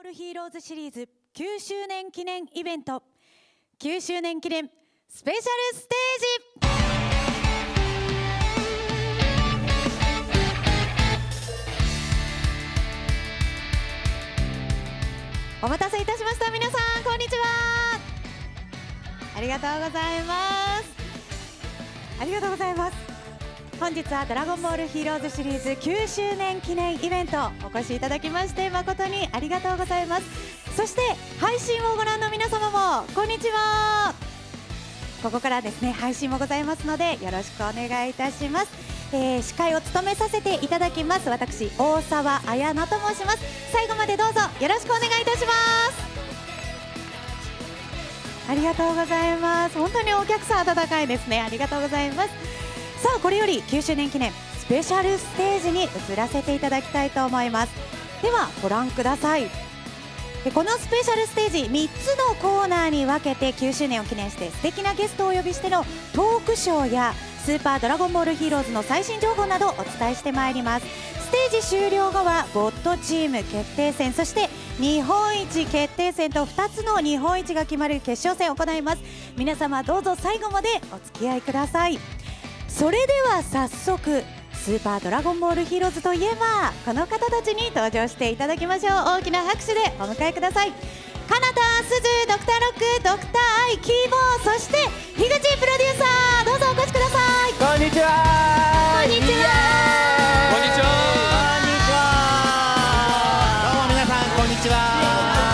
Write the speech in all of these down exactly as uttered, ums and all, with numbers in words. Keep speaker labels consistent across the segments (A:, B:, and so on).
A: ルヒーローズシリーズきゅうしゅうねん記念イベントきゅうしゅうねん記念スペシャルステージ。お待たせいたしました。皆さんこんにちは。ありがとうございます。ありがとうございます。本日はドラゴンボールヒーローズシリーズきゅうしゅうねん記念イベントお越しいただきまして誠にありがとうございます。そして配信をご覧の皆様もこんにちは。ここからですね配信もございますのでよろしくお願いいたします。えー、司会を務めさせていただきます私大沢彩乃と申します。最後までどうぞよろしくお願いいたします。ありがとうございます。本当にお客さん温かいですね。ありがとうございます。さあこれよりきゅうしゅうねん記念スペシャルステージに移らせていただきたいと思います。ではご覧ください。このスペシャルステージみっつのコーナーに分けてきゅうしゅうねんを記念して素敵なゲストをお呼びしてのトークショーやスーパードラゴンボールヒーローズの最新情報などをお伝えしてまいります。ステージ終了後はゴッドチーム決定戦そして日本一決定戦とふたつの日本一が決まる決勝戦を行います。皆様どうぞ最後までお付き合いください。それでは早速スーパードラゴンボールヒーローズといえばこの方たちに登場していただきましょう。大きな拍手でお迎えください。カナタ、スズ、ドクターロック、ドクターアイ、キーボー、そして樋口プロデューサー、どうぞお越しください。
B: こんにちは。
A: こんにちは。
C: こんにちは。
B: こんにちは。どうも皆さんこんにちは。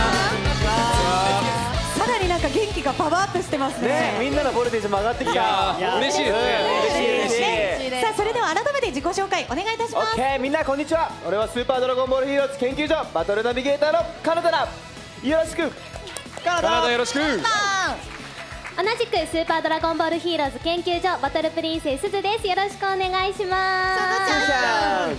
A: さらになんか元気がパワーアップしてますね。
B: ね、みんなのボルテージも上がってきた。
C: いや嬉しいですね。
B: 嬉しい嬉しい。
A: さあそれでは改めて自己紹介お願いいたします。
B: オッケー、みんなこんにちは。俺はスーパードラゴンボールヒーローズ研究所バトルナビゲーターのカナダだ。よろしく。カナダよろしく。
D: 同じくスーパードラゴンボールヒーローズ研究所バトルプリンセスすずです。よろしくお願いします。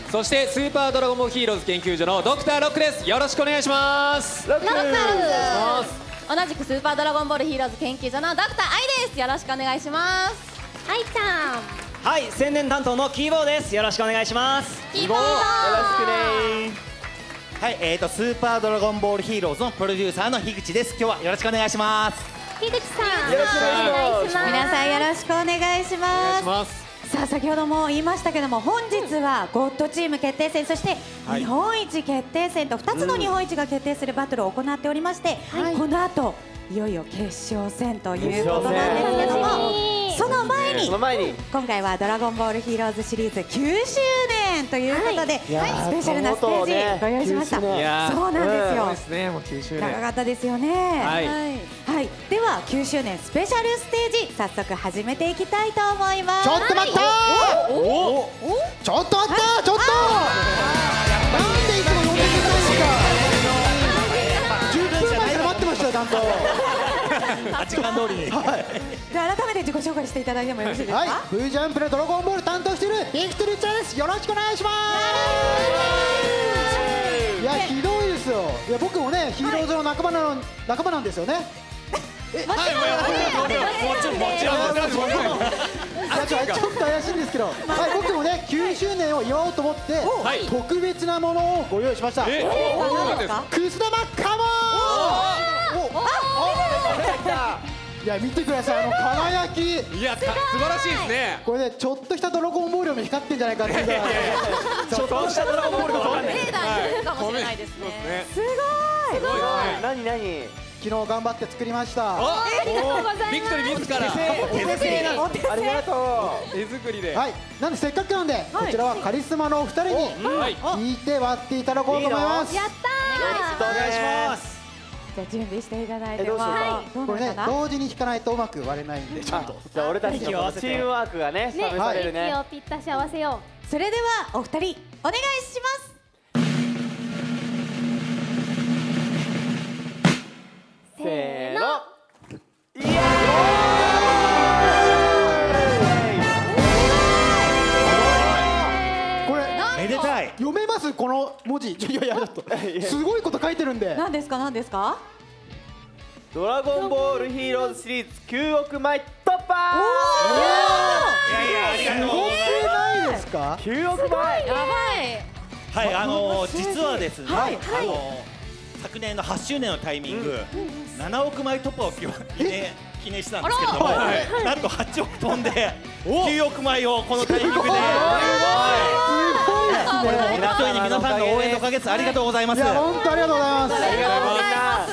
C: そしてスーパードラゴンボールヒーローズ研究所のドクターロックです。よろしくお願いします。
B: ロック。
E: 同じくスーパードラゴンボールヒーローズ研究所のドクターアイです。よろしくお願いします。
D: あいちゃん。
F: はい、宣伝担当のキーボーです。よろしくお願いします。
E: キーボー。
B: よろしくね。
G: はい、えーとスーパードラゴンボールヒーローズのプロデューサーの樋口です。今日はよろしくお願いします。
D: 樋口さん。
B: よろしくお願いします。
A: 皆さんよろしくお願いします。さあ先ほども言いましたけども本日はゴッドチーム決定戦そして日本一決定戦とふたつの日本一が決定するバトルを行っておりまして、この後いよいよ決勝戦ということなんですけども、その前に
B: その前に
A: 今回はドラゴンボールヒーローズシリーズきゅうしゅうねんということでスペシャルなステージご用意しました。そうなんですよ。
C: ですね、もうきゅうしゅうねん。
A: 長かったですよね。
C: はい
A: はい、ではきゅうしゅうねんスペシャルステージ早速始めていきたいと思います。
G: ちょっと待ったー。おちょっと待ったー。ちょっとなんでいつも呼んでくれないんですか。じゅっぷんまえから待ってましたよちゃんと。
F: 時間通りに。
G: はい。
A: で改めて自己紹介していただいてもよろしいですか。
G: はい、Vジャンプでドラゴンボール担当しているビクトリーちゃんです。よろしくお願いします。いやひどいですよ。いや僕もねヒーローズの仲間なの仲間なんですよね。え、はい、
C: もちろんもちろん。
G: ちょっと怪しいんですけど、はい、僕もねきゅうしゅうねんを祝おうと思って特別なものをご用意しました。
C: え、何ですか。
G: くす玉カモン。いや見てください、あの輝き。
C: いや、素晴らしいですね。
G: これねちょっとしたドラゴンボールより光ってんじゃないかっていうぐらい。
C: ちょっとしたドラゴンボールが分かんない。
E: レーダーにいるかもしれないですね。
A: すごい。
C: すごいね。
B: 何何。
G: 昨日頑張って作りました。
C: ありがとうございます。ビクトリー自ら
G: 手製なんです。
B: ありがとう。
C: 手作りで。
G: はい、なんでせっかくなんでこちらはカリスマのお二人に引いて割っていただこうと思います。
D: やった
F: お願いします。
A: じゃあ準備していただいて
B: えどうしようか
A: はどう
G: これね
A: なるかな。
G: 同時に引かないとうまく割れないんでちょっと。
B: じゃあ俺たちのチームワークがね試
D: ね。
B: されるね
D: 息。をぴったし合わせよ
A: それではお二人お願いします。
D: う。
B: せーの。イエーイ。
G: これ
F: めでたい。
G: 読めますこの文字。いやいやちょっとすごいこと書いてるんで。
A: 何ですか何ですか。
B: ドラゴンボールヒーローズシリーズきゅうおくまい突破。
F: いやいや、ありがとう。
G: すごくないですか。
B: きゅうおくまい。
E: やばい。
F: はい、あの実はですね、
G: はい
F: あの
H: 昨年のはちしゅうねんのタイミング、ななおくまい突破を記念記念したんですけれども、なんとはちおく飛んできゅうおくまいをこのタイミングで。これも本当に皆さんの応援のおかげです。ありがとうございます。
G: いや本当ありがとうございます。
A: ありがとうございます。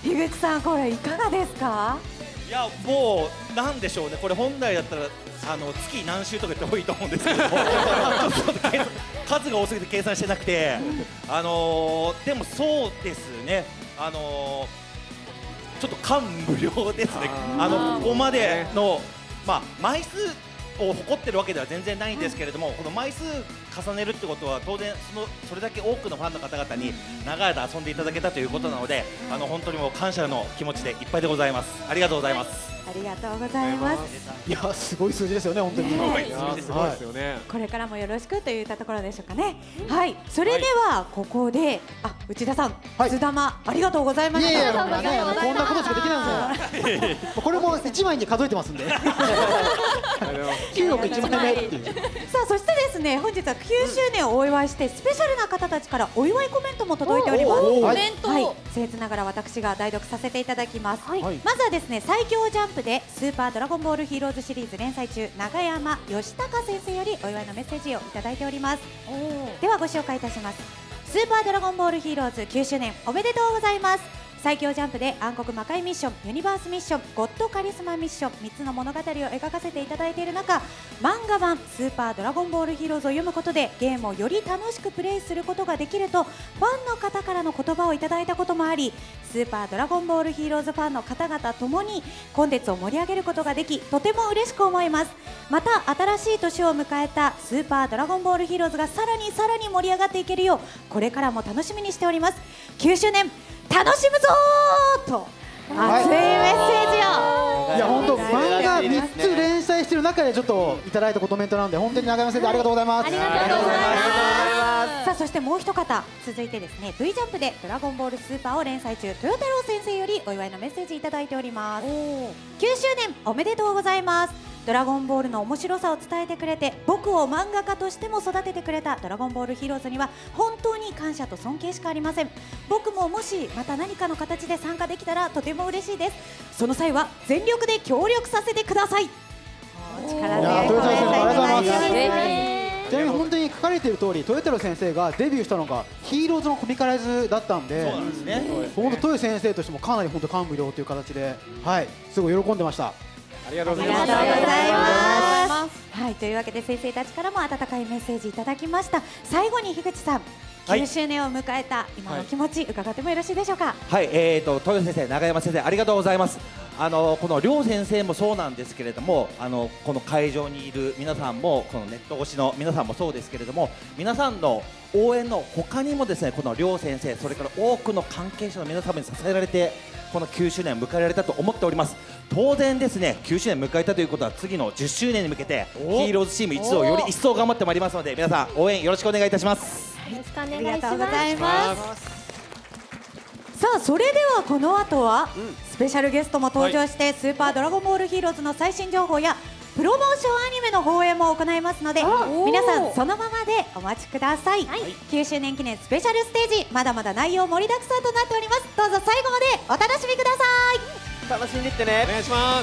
A: 樋口さん、これいかがですか？
H: いやもうなんでしょうね、これ本来だったらあの月何週とかって多いと思うんですけど数が多すぎて計算してなくて、あのー、でもそうですね、あのー、ちょっと感無量ですね。あのここまでの、まあ、枚数を誇ってるわけでは全然ないんですけれども、この枚数重ねるってことは当然そのそれだけ多くのファンの方々に長い間遊んでいただけたということなので、あの本当にもう感謝の気持ちでいっぱいでございます。ありがとうございます。
A: ありがとうございます。
G: いやすごい数字ですよね、本当に。
C: すごいですよね。
A: これからもよろしくといったところでしょうかね。はい、それではここで、あ、内田さん、くす玉ありがとうございました。
G: いやいや、もうね、こんなことしかできないんですよ。これも一枚に数えてますんで。きゅうおくいちまいめっていう。
A: さあ、そしてですね、本日はきゅうしゅうねんをお祝いしてスペシャルな方たちからお祝いコメントも届いております。
E: コメント。
A: はい、僭越ながら私が代読させていただきます。まずはですね、最強ジャンプでスーパードラゴンボールヒーローズシリーズ連載中、永山義孝先生よりお祝いのメッセージをいただいております。ではご紹介いたします。スーパードラゴンボールヒーローズきゅうしゅうねんおめでとうございます。最強ジャンプで暗黒魔界ミッション、ユニバースミッション、ゴッドカリスマミッションみっつの物語を描かせていただいている中、漫画版スーパードラゴンボールヒーローズを読むことでゲームをより楽しくプレイすることができるとファンの方からの言葉をいただいたこともあり、スーパードラゴンボールヒーローズファンの方々ともにコンテンツを盛り上げることができ、とても嬉しく思います。また新しい年を迎えたスーパードラゴンボールヒーローズがさらにさらに盛り上がっていけるよう、これからも楽しみにしております。きゅうしゅうねん楽しむぞーと熱いメッセージを。
G: いや本当漫画みっつ連載してる中でちょっといただいたコメントなので、本当に永山先生ありがとうございます。
A: ありがとうございます。さあ、そしてもう一方続いてですね、 V ジャンプでドラゴンボールスーパーを連載中、豊太郎先生よりお祝いのメッセージいただいております。きゅうしゅうねんおめでとうございます。ドラゴンボールの面白さを伝えてくれて、僕を漫画家としても育ててくれたドラゴンボールヒーローズには本当に感謝と尊敬しかありません。僕ももしまた何かの形で参加できたらとても嬉しいです。その際は全力で協力させてください。お力強いコメントいただきました。
G: ちなみに本当に書かれている通り、豊太郎先生がデビューしたのがヒーローズのコミカライズだったんで、
H: そうなんですね。
G: 本当豊先生としてもかなり本当感無量という形で、はい、すごい喜んでました。
C: ありがとうございます。
A: ありがとうございます。はい、というわけで先生たちからも温かいメッセージいただきました。最後に樋口さん、きゅうしゅうねんを迎えた今の気持ち、伺ってもよろしいでしょうか。
B: はい、えーと豊先生、永山先生ありがとうございます。あのこの両先生もそうなんですけれども、あのこの会場にいる皆さんも、このネット越しの皆さんもそうですけれども、皆さんの応援の他にもですね、この両先生、それから多くの関係者の皆様に支えられてこのきゅうしゅうねんを迎えられたと思っております。当然ですね、きゅうしゅうねん迎えたということは次のじゅっしゅうねんに向けてヒーローズチーム一同より一層頑張ってまいりますので、皆さん応援よろしくお願いいたします。
D: よろしくお願いします。
A: ありがとうございます。さあ、それではこの後はスペシャルゲストも登場して、スーパードラゴンボールヒーローズの最新情報やプロモーションアニメの放映も行いますので、皆さんそのままでお待ちください。きゅうしゅうねん記念スペシャルステージ、まだまだ内容盛りだくさんとなっております。どうぞ最後までお楽しみください。
B: 楽しんでいってね。
C: お願いします。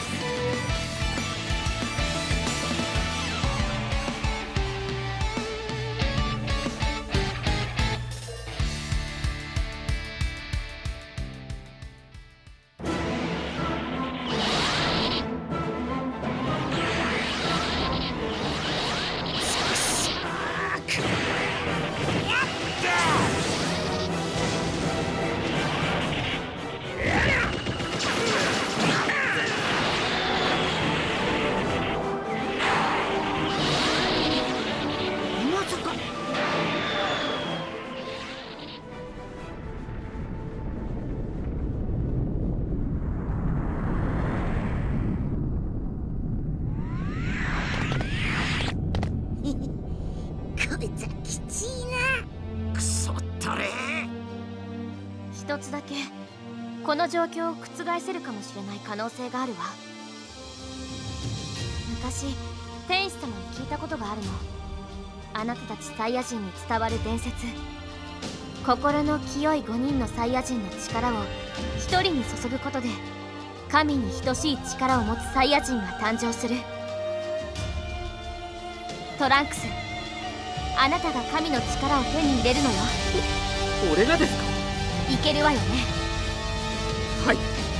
D: 一つだけこの状況を覆せるかもしれない可能性があるわ。昔天使様に聞いたことがあるの。あなたたちサイヤ人に伝わる伝説。 心の清いごにんのサイヤ人の力をひとりに注ぐことで神に等しい力を持つサイヤ人が誕生する。トランクス、あなたが神の力を手に入れるのよ。
C: 俺がですか？
D: いけるわよね。
C: はい。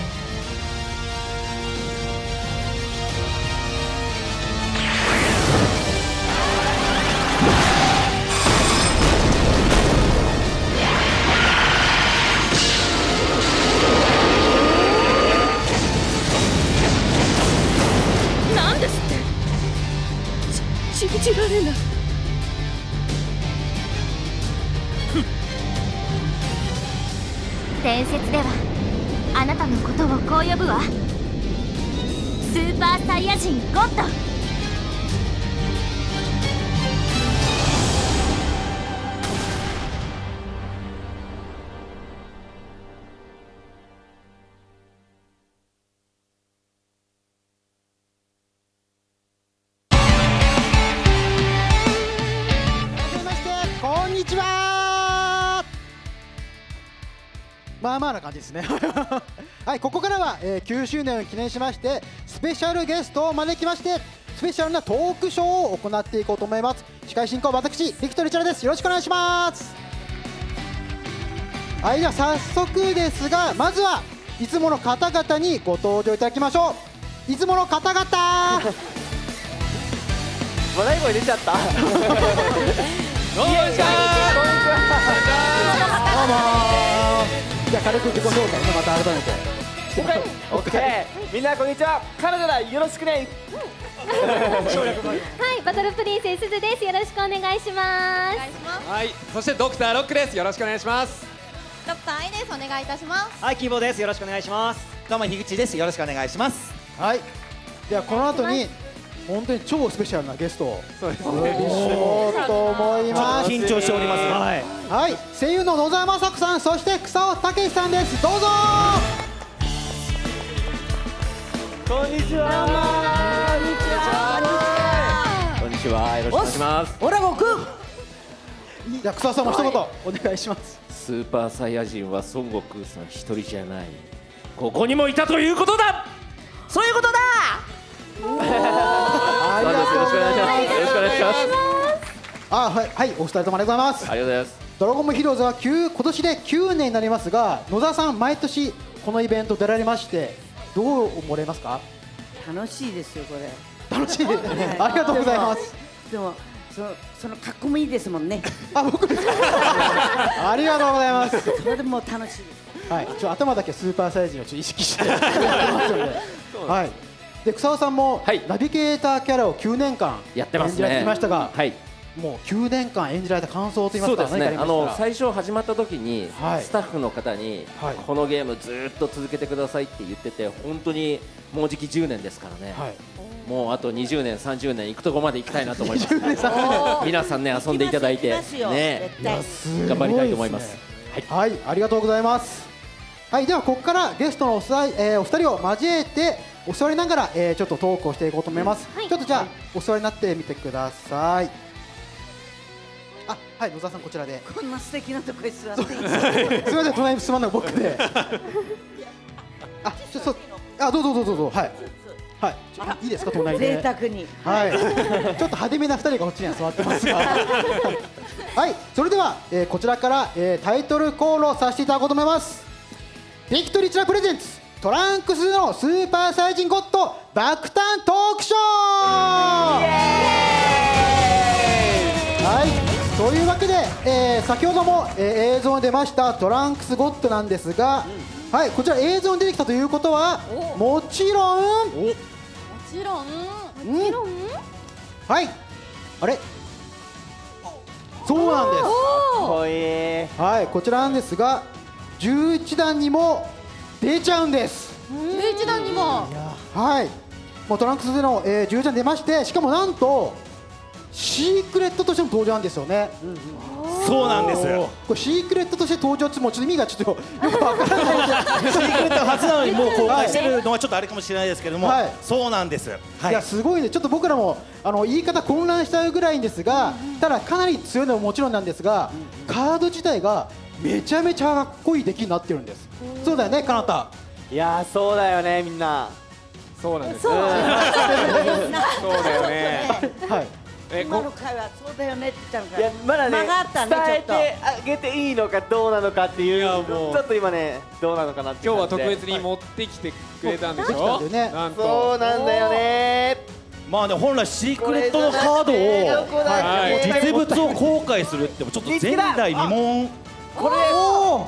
D: なんですって。信じられない。伝説ではあなたのことをこう呼ぶわ。スーパーサイヤ人ゴッド。
G: まあまあな感じですねはい、ここからは、えー、きゅうしゅうねんを記念しましてスペシャルゲストを招きましてスペシャルなトークショーを行っていこうと思います。司会進行私ビクトリーチャラです。よろしくお願いします。はい、では早速ですがまずはいつもの方々にご登場いただきましょう。いつもの方々
I: 笑い声出ちゃった
C: こんにちは。
G: どうもじゃあ軽く自己紹介ね、また改めて。
I: オッケー。みんなこんにちは。カナダだ、よろしくね。
D: はい、バトルプリンセスすずです。よろしくお願いします。
C: はい、そしてドクターロックです。よろしくお願いします。
E: ドクターアイです。お願いいたします。
F: はい、キーボーです。よろしくお願いします。
B: どうも樋口です。よろしくお願いします。
G: はい、ではこの後に本当に超スペシャルなゲストを
C: そうです
G: お呼びしようと思います。
B: 緊張しております。
F: はい。
G: はい、声優の野沢雅子さん、そして草尾武さんです。どうぞ。
I: こんにちは。こんにちは。よろしくお願いします。
G: オラゴくん。じゃあ草尾さんも一言お願いします。
I: スーパーサイヤ人は孫悟空さん一人じゃない。ここにもいたということだ。そういうことだ。
G: ありがとうございます。
I: よろしくお願いします。
G: あ、はい、はい、お二人ともありがとうございます。
I: ありがとうございます。
G: ドラゴンボールヒーローズはきゅう今年できゅうねんになりますが、野沢さん毎年このイベント出られましてどう思われますか？
J: 楽しいですよこれ。
G: 楽しい。ありがとうございます。
J: でもそのその格好もいいですもんね。
G: あ、僕です。ありがとうございます。
J: それでもう楽しいです。
G: はい、ちょ頭だけスーパーサイヤ人をちょっと意識してやってますので。はい。で草尾さんもナビゲーターキャラをきゅうねんかん
I: やってますね。
G: 演じられてきましたが、
I: はい。
G: もうきゅうねんかん演じられた感想といいますか、
I: そうですね。あの最初始まった時にスタッフの方にこのゲームずっと続けてくださいって言ってて、本当にもうじきじゅうねんですからね。もうあとにじゅうねんさんじゅうねん行くとこまで行きたいなと思います。皆さんね遊んでいただいてね頑張りたいと思います。
G: はい、ありがとうございます。はい、ではここからゲストのおさい、えー、お二人を交えてお座りながら、えー、ちょっとトークをしていこうと思います。ちょっとじゃあお座りになってみてください。あ、はい、野沢さんこちらで。
J: こんな素敵なとこに座っていいですか？
G: すみません、隣に座るのが僕で。あ、ちょっと、あ、どうぞどうぞどうぞ、はい。はい、いいですか、隣で。
J: 贅沢に。
G: はい。ちょっと派手めな二人がこっちには座ってますが。はい、それでは、えー、こちらから、えー、タイトルコールをさせていただこうと思います。ビクトリーチラプレゼンツトランクスのスーパーサイヤ人ゴッド爆誕トークショー。はい、というわけで、えー、先ほども、えー、映像に出ましたトランクスゴッドなんですが、うん、はい、こちら映像に出てきたということはもちろんも
E: ちろん
G: もちろんはい、あれそうなんです。はい、こちらなんですがじゅういちだんにも出ちゃうんです。
E: じゅういちだんにも、
G: はい、もうトランクスでの、えー、じゅういちだん出まして、しかもなんとシークレットとしての登場なんですよね。うんうん、
H: そうなんです。
G: これシークレットとして登場ってもうちょっと意味がちょっとよくわからない
H: シークレット初なのにもう公開してるのはちょっとあれかもしれないですけども、はい、そうなんです。はい、
G: いやすごいね。ちょっと僕らもあの言い方混乱しちゃうぐらいんですが、ただかなり強いのはもちろんなんですが、カード自体がめちゃめちゃかっこいい出来になってるんです。そうだよね、かなた。
K: いやーそうだよね、みんな。
C: そうなんです。
J: そう
C: そうだよね。
G: はい。
C: え、
J: 今の会話そうだよねって言ったのか
K: いやまだね
J: 間があったね、
K: 伝え
J: ちょっ
K: てあげていいのかどうなのかっていう、
C: いやもう
K: ちょっと今ねどうなのかなって
C: 今日は
K: 感じで。
C: 特別に持ってきてくれたんでし
G: できたん
C: ょ。
G: だよね。
C: なんと。
K: そうなんだよね。
H: まあね、本来シークレットのカードを、
K: これだ
C: はい
K: け
H: 実物を公開するってちょっと前代未聞。
K: これ
G: おお。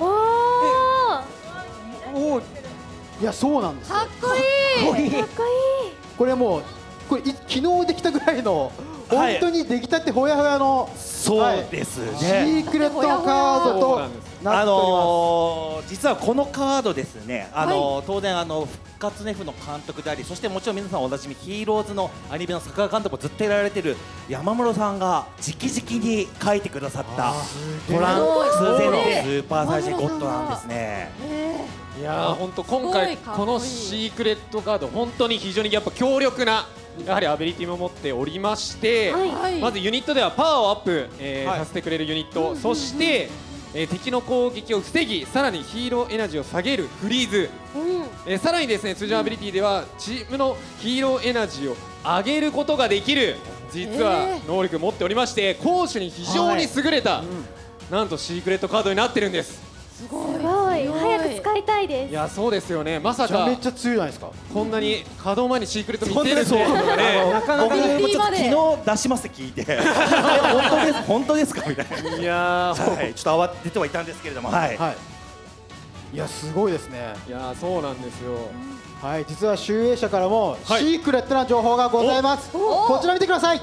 E: お
G: おお。いや、そうなんですよ。
E: かっこいいかっこ
G: これもう、これい昨日できたぐらいの。
H: はい
G: 本当に出来たてほやほやの。
H: そうですね。
G: シークレットカードとなっております。
H: あのー、実はこのカードですね、あのー当然あの復活ネフの監督であり、そしてもちろん皆さんおなじみヒーローズのアニメの作画監督をずっとやられてる山室さんが直々に書いてくださったトランクスゼロスーパーサイジゴッドなんですね。
C: いやー本当今回このシークレットカード本当に非常にやっぱ強力なやはりアビリティも持っておりまして、
E: はい
C: まずユニットではパワーをアップ、えー
G: はい
C: させてくれるユニット、そして、えー敵の攻撃を防ぎ、さらにヒーローエナジーを下げるフリーズ、えーさらにですね通常アビリティではチームのヒーローエナジーを上げることができる実は能力を持っておりまして、攻守に非常に優れた、なんとシークレットカードになってるんです。
D: すごい早く使いたいです。
C: いやそうですよね、まさか
G: めっちゃ強いじゃないですか。
C: こんなに稼働前にシークレット見てるって
H: そう
C: いうのがね、
H: 僕もちょっと昨日出しますって聞いて、え本当です本当ですかみたいな。
C: いやー、
H: はい、ちょっと慌ててはいたんですけれども、はい。
G: はい。いや、すごいですね。
C: いやーそうなんですよ。
G: はい、実は集英社からもシ
C: はい
G: ークレットな情報がございます。こちら見てください。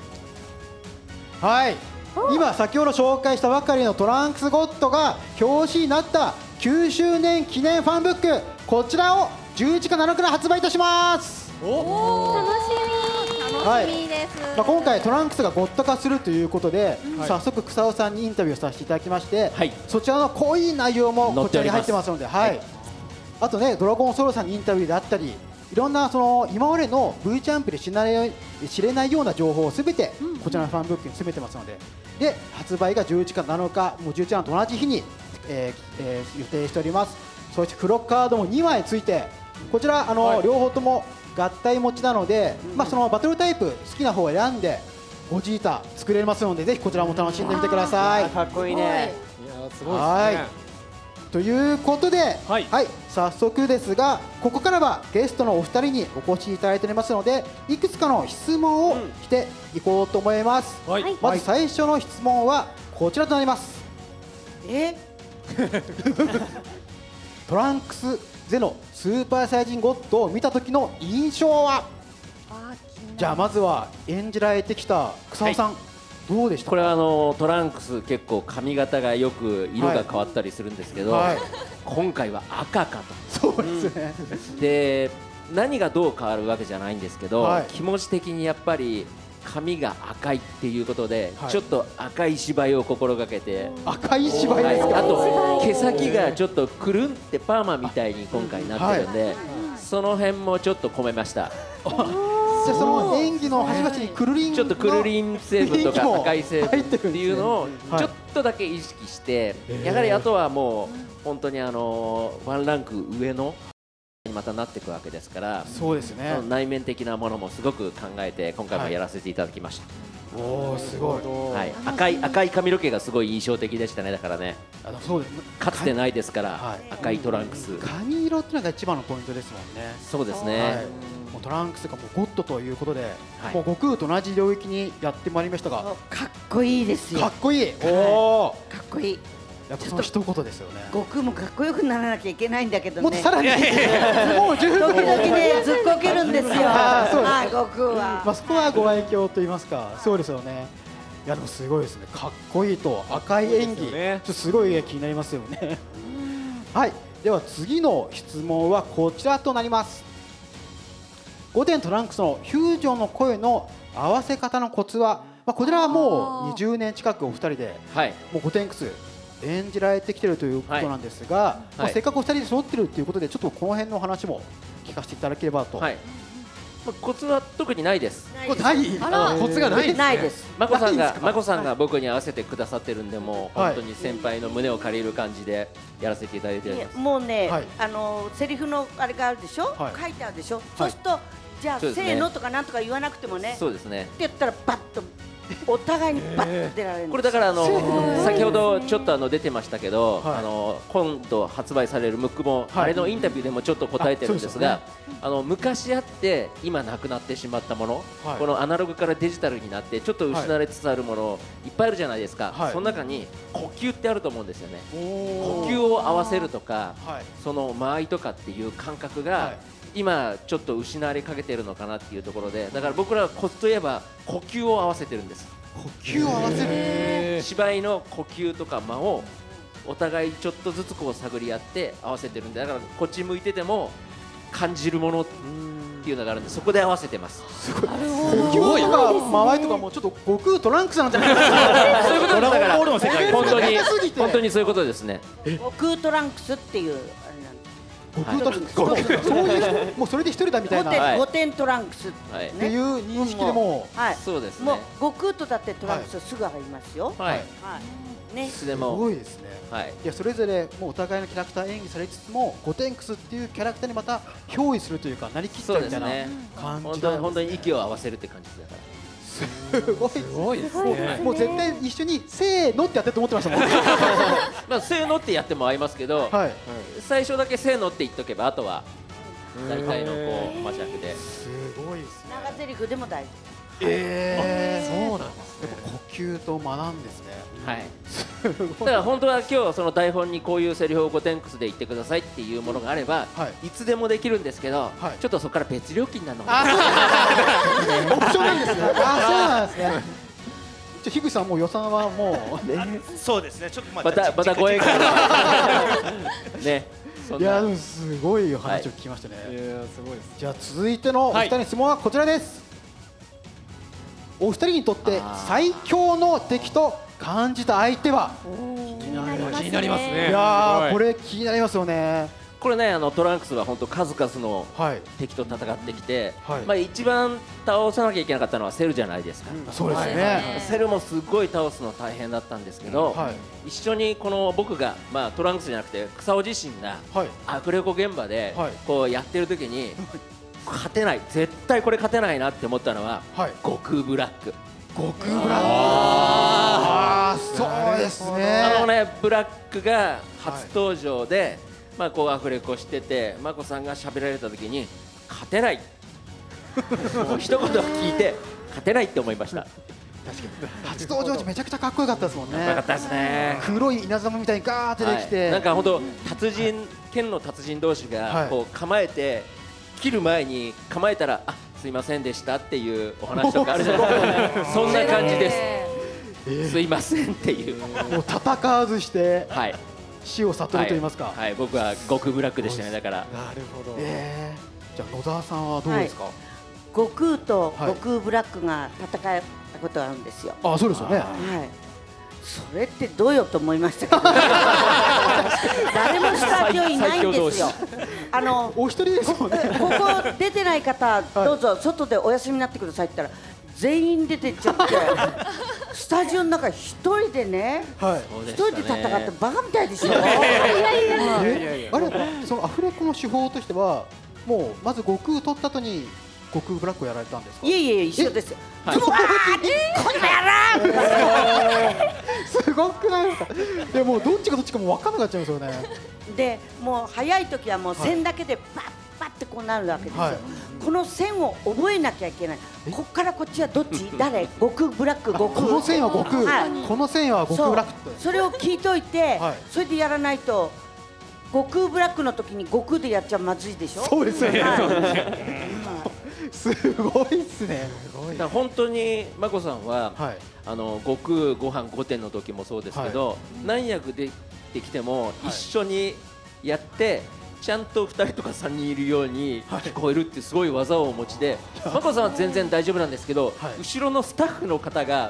G: はい。今先ほど紹介したばかりのトランクスゴッドが表紙になったきゅうしゅうねん記念ファンブック、こちらをじゅういちがつなのかから発売いたします。
C: お
D: 楽し
G: はい
E: 楽しみです。
G: まあ、今回トランクスがゴッド化するということで、
C: はい
G: 早速草尾さんにインタビューをさせていただきまして、
I: はい
G: そちらの濃い内容もこちらに入ってますので、はい
I: はい
G: あとねドラゴンソウルさんにインタビューであったり、いろんなその今までの V チャンプで知らない知れないような情報をすべてこちらのファンブックに詰めてますので、で発売がじゅういちがつなのか、もうじゅういちがつと同じ日に、えーえー予定しております。そして付録カードもにまいついて、こちらあの、
C: はい
G: 両方とも合体持ちなので、まあそのバトルタイプ好きな方を選んでゴジータ作れますので、ぜひこちらも楽しんでみてください。
K: かっこいいね。
C: いやーすごいです
G: は
C: ね。
G: ということで、
C: はい
G: 早速ですが、ここからはゲストのお二人にお越しいただいておりますので、いくつかの質問をしていこうと思います。
C: はい
D: はい
G: まず最初の質問はこちらとなります。
J: え
G: トランクスゼロスーパーサイジンゴッドを見た時の印象は？じゃあまずは演じられてきた草尾さん、どうでしたか？
I: これはあのトランクス結構髪型がよく色が変わったりするんですけど、
G: はい
I: 今回は赤か
G: そうですね、
I: とで何がどう変わるわけじゃないんですけど、
G: はい
I: 気持ち的にやっぱり髪が赤いっていうことで、
G: はい
I: ちょっと赤い芝居を心がけて、
G: 赤い芝居
I: はい、
G: ですか？
I: あと毛先がちょっとくるんってパーマみたいに今回なってるんで、その辺もちょっと込めました。
G: じゃあその演技の端々にクルリンの
I: ちょっとクルリン成分とか赤い成分って
G: 入ってるんですね
I: いうのを
G: はい
I: ちょっとだけ意識して、
G: ー
I: やはりあとはもう本当にあのワンランク上のにまたなっていくわけですから、
G: そうですね
I: その内面的なものもすごく考えて今回もやらせていただきました。
G: おお、すごい。
I: はい、赤い赤い髪の毛がすごい印象的でしたね。だからね、
G: あのそうです。
I: かつてないですから、
G: はい
I: 赤いトランクス。
G: 髪色っていうのが一番のポイントですもんね。
I: そうですね。
G: はい、もうトランクスがもうゴッドということで、
I: はい
G: もう悟空と同じ領域にやってまいりましたが、
J: かっこいいですよ。
G: かっこいい。おお、
J: かっこいい。
G: やっぱその一言ですよね。
J: 悟空もかっこよくならなきゃいけないんだけどね。
G: もっとさらにもう十分。
J: 時々ねずっこけるんですよ。
G: あーそうです
J: あー悟空は。
G: まあそこはご愛嬌と言いますか、そうですよね。いやでもすごいですね。かっこいいと赤い演技、
C: そうですよね
G: ちょっとすごい気になりますよね。はい。では次の質問はこちらとなります。ゴテントランクスのフュージョンの声の合わせ方のコツは、まあこちらはもうにじゅうねん近くお二人で、
I: はい。
G: もうゴテンクス演じられてきてるということなんですが、まあ
I: はい
G: せっかくお二人で揃ってるということで、ちょっとこの辺の話も聞かせていただければと。
I: はい。 コツは特にないです。
G: これない
C: あらコツがないですね。
J: ないです。
I: まこさんが
G: ないんですか
I: まこさんが僕に合わせてくださってるんで、もう
G: はい
I: 本当に先輩の胸を借りる感じでやらせていただいており
J: いや
I: ます。
J: もうね、
G: はい
J: あのセリフのあれがあるでしょ、
G: はい
J: 書いてあるでしょ、そうするとじゃあ、
I: そうですね
J: せーのとかなんとか言わなくてもね
I: そうですね。
J: って言ったらバッとお互いにバッと出られるんです。
I: これだからあの先ほどちょっとあの出てましたけど、
G: はい
I: あの今度発売されるムックも、
G: はい
I: あれのインタビューでもちょっと答えてるんですが、
G: あ
I: あの昔あって今なくなってしまったもの、
G: はい
I: このアナログからデジタルになってちょっと失われつつあるもの、い、っぱいあるじゃないですか、
G: はい
I: その中に呼吸ってあると思うんですよね。
G: 呼
I: 呼吸を合わせるとか、
G: はい
I: その間合いとかっていう感覚が、
G: はい
I: 今ちょっと失われかけてるのかなっていうところで、だから僕らはコツといえば呼吸を合わせてるんです。
G: 呼吸を合わせる。
I: 芝居の呼吸とか間をお互いちょっとずつこう探り合って合わせてるんで、だからこっち向いてても感じるものっていうのがあるんで、そこで合わせてます。
G: 呼吸とか間合いとかもちょっと悟空トランクスなんじゃないですか。
I: そういうことです。だから
H: ドラゴンボールの世界
I: 本当に
G: すぎて
I: 本当にそういうことですね。
J: 悟空トランクスっていうあれなんです。
G: 悟空トランクス。そういう人もうそれで一人だみたいな。
J: 点
I: はい
J: 五点トランクス
I: はい
G: っていう認識でも
J: はい。
I: そうですね
J: もう悟空とだってトランクスすぐ上がりますよ。
I: はい。
J: はい。ね
I: い。つです
G: ご
I: も
G: いですね。
I: はい。
G: いやそれぞれもうお互いのキャラクター演技されつつもゴテンクスっていうキャラクターにまた憑依するというかなりきっち
I: そう
G: ゃうみたいな
I: ですね。
G: 感
I: 本
G: じなんです
I: 当に本当に息を合わせるって感じだから。
G: すごい
C: すごいです
G: も
C: ね
G: う。もう絶対一緒にせーのってやってると思ってましたもん。
I: まあせーのってやっても合いますけど、
G: はい。
I: 最初だけせーのって言っとけばあとは大体のこう魔弱で。
G: すごいですね。
J: 長台詞でも大丈
G: ええ。
C: そうなんですね。
G: やっぱ呼吸と学んですね。
I: はい。
G: す
I: だ
G: ごい。
I: から本当は今日その台本にこういうセリフをゴテンクスで言ってくださいっていうものがあれば、
G: はい
I: いつでもできるんですけど、
G: はい
I: ちょっとそこから別料金になるのかな。
G: オプションなんですね。あ、そうなんですね。じゃ樋口さんもう予算はもう
H: そうですね。ちょっとま
I: またまたご縁がね。そんな
G: いやでもすごい話を聞きましたね。
C: いやーすごいです。
G: じゃあ続いてのお二人の質問はこちらです。お二人にとって最強の敵と感じた相手は。
C: 気になりますね。
G: いやーこ
C: れ
G: れ気になりますよね。
I: これね、あのトランクスは本当数々の
G: はい。
I: 敵と戦ってきて、
G: はい
I: まあ一番倒さなきゃいけなかったのはセルじゃないですか。
G: そうですね。
I: セルもすごい倒すの大変だったんですけど、
G: はい。
I: 一緒にこの僕が、まあ、トランクスじゃなくて草尾自身が
G: はい。
I: アフレコ現場で
G: はい
I: こうやってる時に勝てない、絶対これ勝てないなって思ったのは
G: はい。
I: 悟空ブラック。
G: 悟空ブラック。ああ、そうですね。
I: あのね、ブラックが初登場で、まあこうアフレコしてて、眞子さんが喋られた時に勝てない、もう一言聞いて勝てないって思いました。
G: 初登場時めちゃくちゃかっこよかったですもんね。
I: よかったですね。
G: 黒い稲妻みたいにガーってできて、
I: はい、なんか本当達人剣の達人同士
G: はい
I: がこう構えて切る前に構えたら、あ、すいませんでしたっていうお話とかあるじゃないですか。そんな感じです。すいませんっていう。
G: もう戦わずして
I: はい。
G: 死を悟ると言いますか。
I: はい、はい、僕は悟空ブラックでしたね。だから。
C: なるほど。
G: ええ。じゃあ野沢さんはどうですか。
J: 夫。悟空と悟空ブラックが戦ったことがあるんですよ。
G: あ、そうですよね。
J: はい。それってどうよと思いましたけど誰もスタジオいないんですよ。あの
G: お一人ですもんね。
J: ここ出てない方どうぞ外でお休みになってくださいって言ったら全員出てっちゃってスタジオの中一人でね、一人で戦ってバカみたいでしょ。いやいや
G: いや。あれそのアフレコの手法としてはもうまず悟空取った後に悟空ブラックをやられたんですか。
J: いやいや一緒です。このわーこのやら
G: すごくないですか。でもどっちがどっちかも分かんなくなっちゃいますよね。
J: でもう早い時はもう線だけでパッパッってこうなるわけですよ。
G: はい
J: この線を覚えなきゃいけない。こっからこっちはどっち誰悟空ブラック悟空。
G: この線は悟空、
J: はい
G: この線は悟空ブラックって。
J: それを聞いといて、
G: はい
J: それでやらないと悟空ブラックの時に悟空でやっちゃまずいでしょ。
G: そうですよね。
J: はい
G: すごいですね。
I: だから本当に眞子さんは、
G: はい。
I: あの悟空ご飯ごてんの時もそうですけど、何役でできても一緒にやって、ちゃんとふたりとかさんにんいるように聞こえるってすごい技をお持ちで、眞子さんは全然大丈夫なんですけど、後ろのスタッフの方が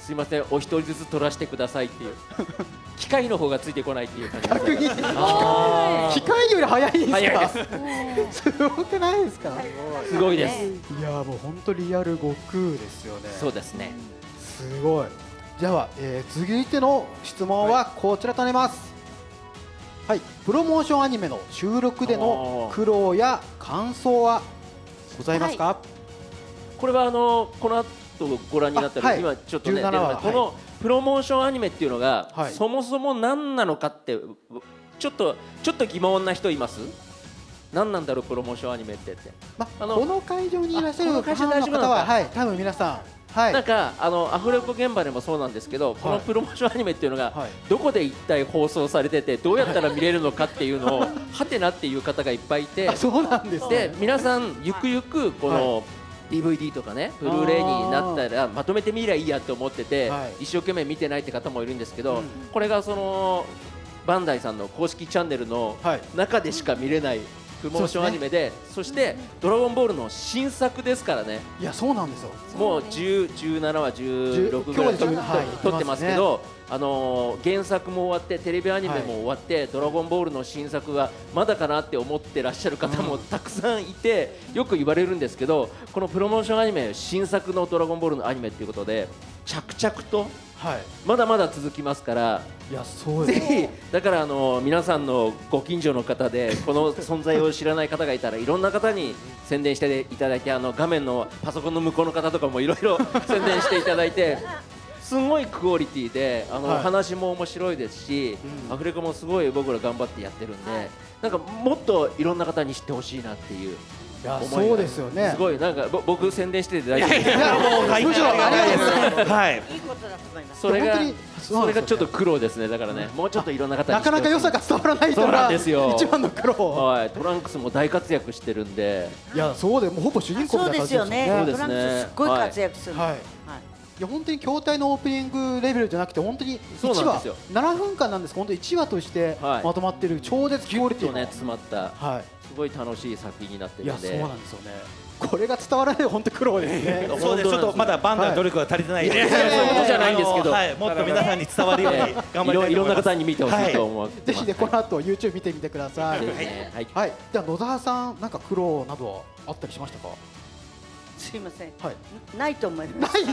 I: すいませんお一人ずつ取らせてくださいっていう機械の方がついてこないっていう感じ
G: 逆に機械より早いんですか。
I: 早い
G: ですすごくないですか。
I: すごいです。
G: いやもう本当リアル悟空ですよね。
I: そうですね。
G: すごい。では、えー、続いての質問はこちらとなります。はい、プロモーションアニメの収録での苦労や感想はございますか。はい、
I: これはあのこの後ご覧になったら、はい、今ちょっとね、このプロモーションアニメっていうのが、はい、そもそも何なのかってちょっとちょっと疑問な人います？何なんだろうプロモーションアニメってって。
G: まあのこの会場にいらっしゃるファンの方は、はい、多分皆さん。はい、なん
I: かあのアフレコ現場でもそうなんですけど、このプロモーションアニメっていうのが、はい、どこで一体放送されててどうやったら見れるのかっていうのをはてなっていう方がいっぱいいて、
G: そうなんですね。
I: で皆さんゆくゆくこの、はい、ディーブイディー とかねブルーレイになったらまとめて見りゃいいやと思ってて、はい、一生懸命見てないって方もいるんですけど、うん、これがそのバンダイさんの公式チャンネルの中でしか見れない、プロモーションアニメで、そして「ドラゴンボール」の新作ですからね。
G: いやそうなんですよ。
I: もうじゅう、じゅうななわ、じゅうろくぐらい撮ってますけど、あの原作も終わってテレビアニメも終わって「ドラゴンボール」の新作がまだかなって思ってらっしゃる方もたくさんいて、よく言われるんですけど、このプロモーションアニメ新作の「ドラゴンボール」のアニメっていうことで着々とまだまだ続きますから、
G: いやそうです。
I: ぜひだからあの皆さんのご近所の方でこの存在を知らない方がいたらいろんな方に宣伝していただいて、あの画面のパソコンの向こうの方とかもいろいろ宣伝していただいて、すごいクオリティであの、はい、話も面白いですし、うん、アフレコもすごい僕ら頑張ってやってるんで、はい、なんかもっといろんな方に知ってほしいなっていう。
G: いやそうですよね。
I: すごいなんか僕宣伝していただいて、
G: いやもうむしろありがとうございます。
J: はい。いいことだと思います。
I: それがそれがちょっと苦労ですね。だからね、もうちょっといろんな方に
G: なかなか良さが伝わらないのが一番の苦労。
I: はい。トランクスも大活躍してるんで。
G: いやそうでもうほぼ主人公みたいな感じですよね。
J: そうですよね。トランクスすっごい活躍する。はい。
G: いや本当に筐体のオープニングレベルじゃなくて本当にいちわななふんかんなんですけど、本当にいちわとしてまとまってる超絶クオリティの
I: ね詰まったすごい楽しい作品になってるんで。
G: いやそうなんですよね。これが伝わらない本当苦労ですね。
H: そうです。ちょっとまだバンダイの努力が足りてない。
I: そういうことじゃないんですけど、
H: もっと皆さんに伝わるように頑張りたいと思います。
I: いろんな方に見てほしいと思う。
G: ぜひねこの後 YouTube 見てみてください。はい。では野沢さんなんか苦労などはあったりしましたか。
J: すいません。
G: はい。
J: ないと思います。
G: ない。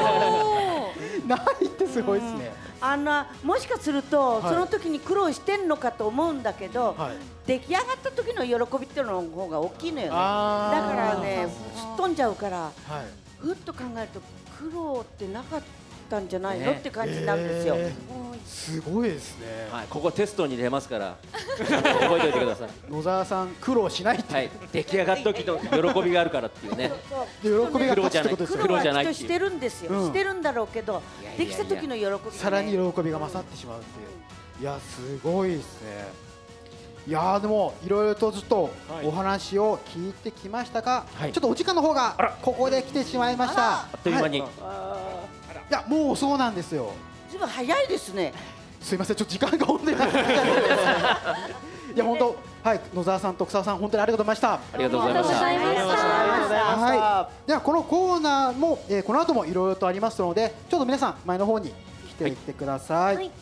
G: ないってすごいですね。
J: あのもしかするとその時に苦労してんのかと思うんだけど、出来上がった時の喜びっていうのの方が大きいのよね。だからねすっ飛んじゃうから、ふっと考えると苦労ってなかったんじゃないのって感じなんですよ。
G: すごいですね。
I: はい。ここテストに出ますから覚えておいてください。
G: 野沢さん苦労しないって。
I: はい。出来上がった時の喜びがあるからっていうね。
G: 喜びが勝つってことですよ。
J: 苦労はきっとしてるんですよ。してるんだろうけど、できた時の喜び
G: さらに喜びが勝ってしまうっていう。いやすごいですね。いやでもいろいろとずっとお話を聞いてきましたが、ちょっとお時間の方がここで来てしまいました。
I: あっという間に。い
G: やもうそうなんですよ。
J: ずいぶん早いですね。
G: すいませんちょっと時間が本当になくなっちゃっていや本当はい野沢さんと草さん本当にありがとうございました。
I: ありがとうございました。
J: ありがとうございました。
G: はい。ではこのコーナーも、えー、この後もいろいろとありますので、ちょっと皆さん前の方に来ていってください。はい。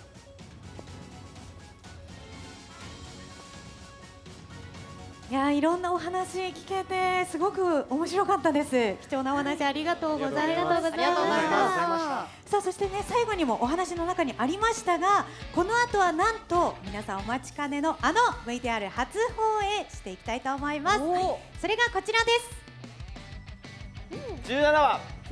A: いやいろんなお話聞けてすごく面白かったです。貴重なお話ありがとうございます。ありがとうございます。さあそしてね最後にもお話の中にありましたが、この後はなんと皆さんお待ちかねのあの ブイティーアール 初放映していきたいと思います。それがこちらです。
K: じゅうななわ。
A: はい、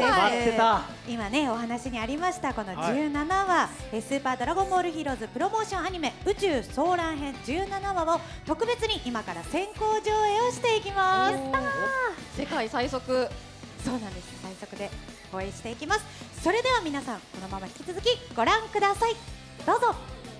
K: 待ってた。
A: 今ねお話にありましたこのじゅうななわ、スーパードラゴンボールヒーローズプロモーションアニメ宇宙総覧編じゅうななわを特別に今から先行上映をしていきます。
E: 世界最速。
A: そうなんです。最速で放映していきます。それでは皆さんこのまま引き続きご覧ください。どうぞ。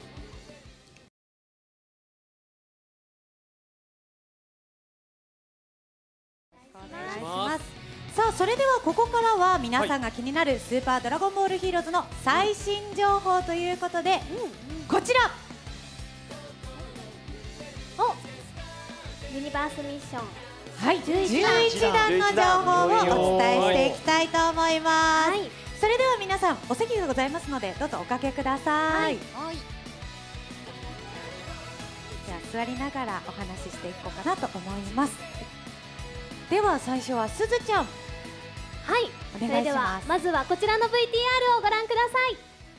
A: さあそれではここからは皆さんが気になるスーパードラゴンボールヒーローズの最新情報ということで、こちら
D: ユニバースミッション
A: はいじゅういちだんの情報をお伝えしていきたいと思います。はい、それでは皆さんお席がございますのでどうぞおかけください。はい、じゃあ座りながらお話ししていこうかなと思います。では最初はすずちゃん、はい、お願いします。それでは
D: まずはこちらの ブイティーアール をご覧ください。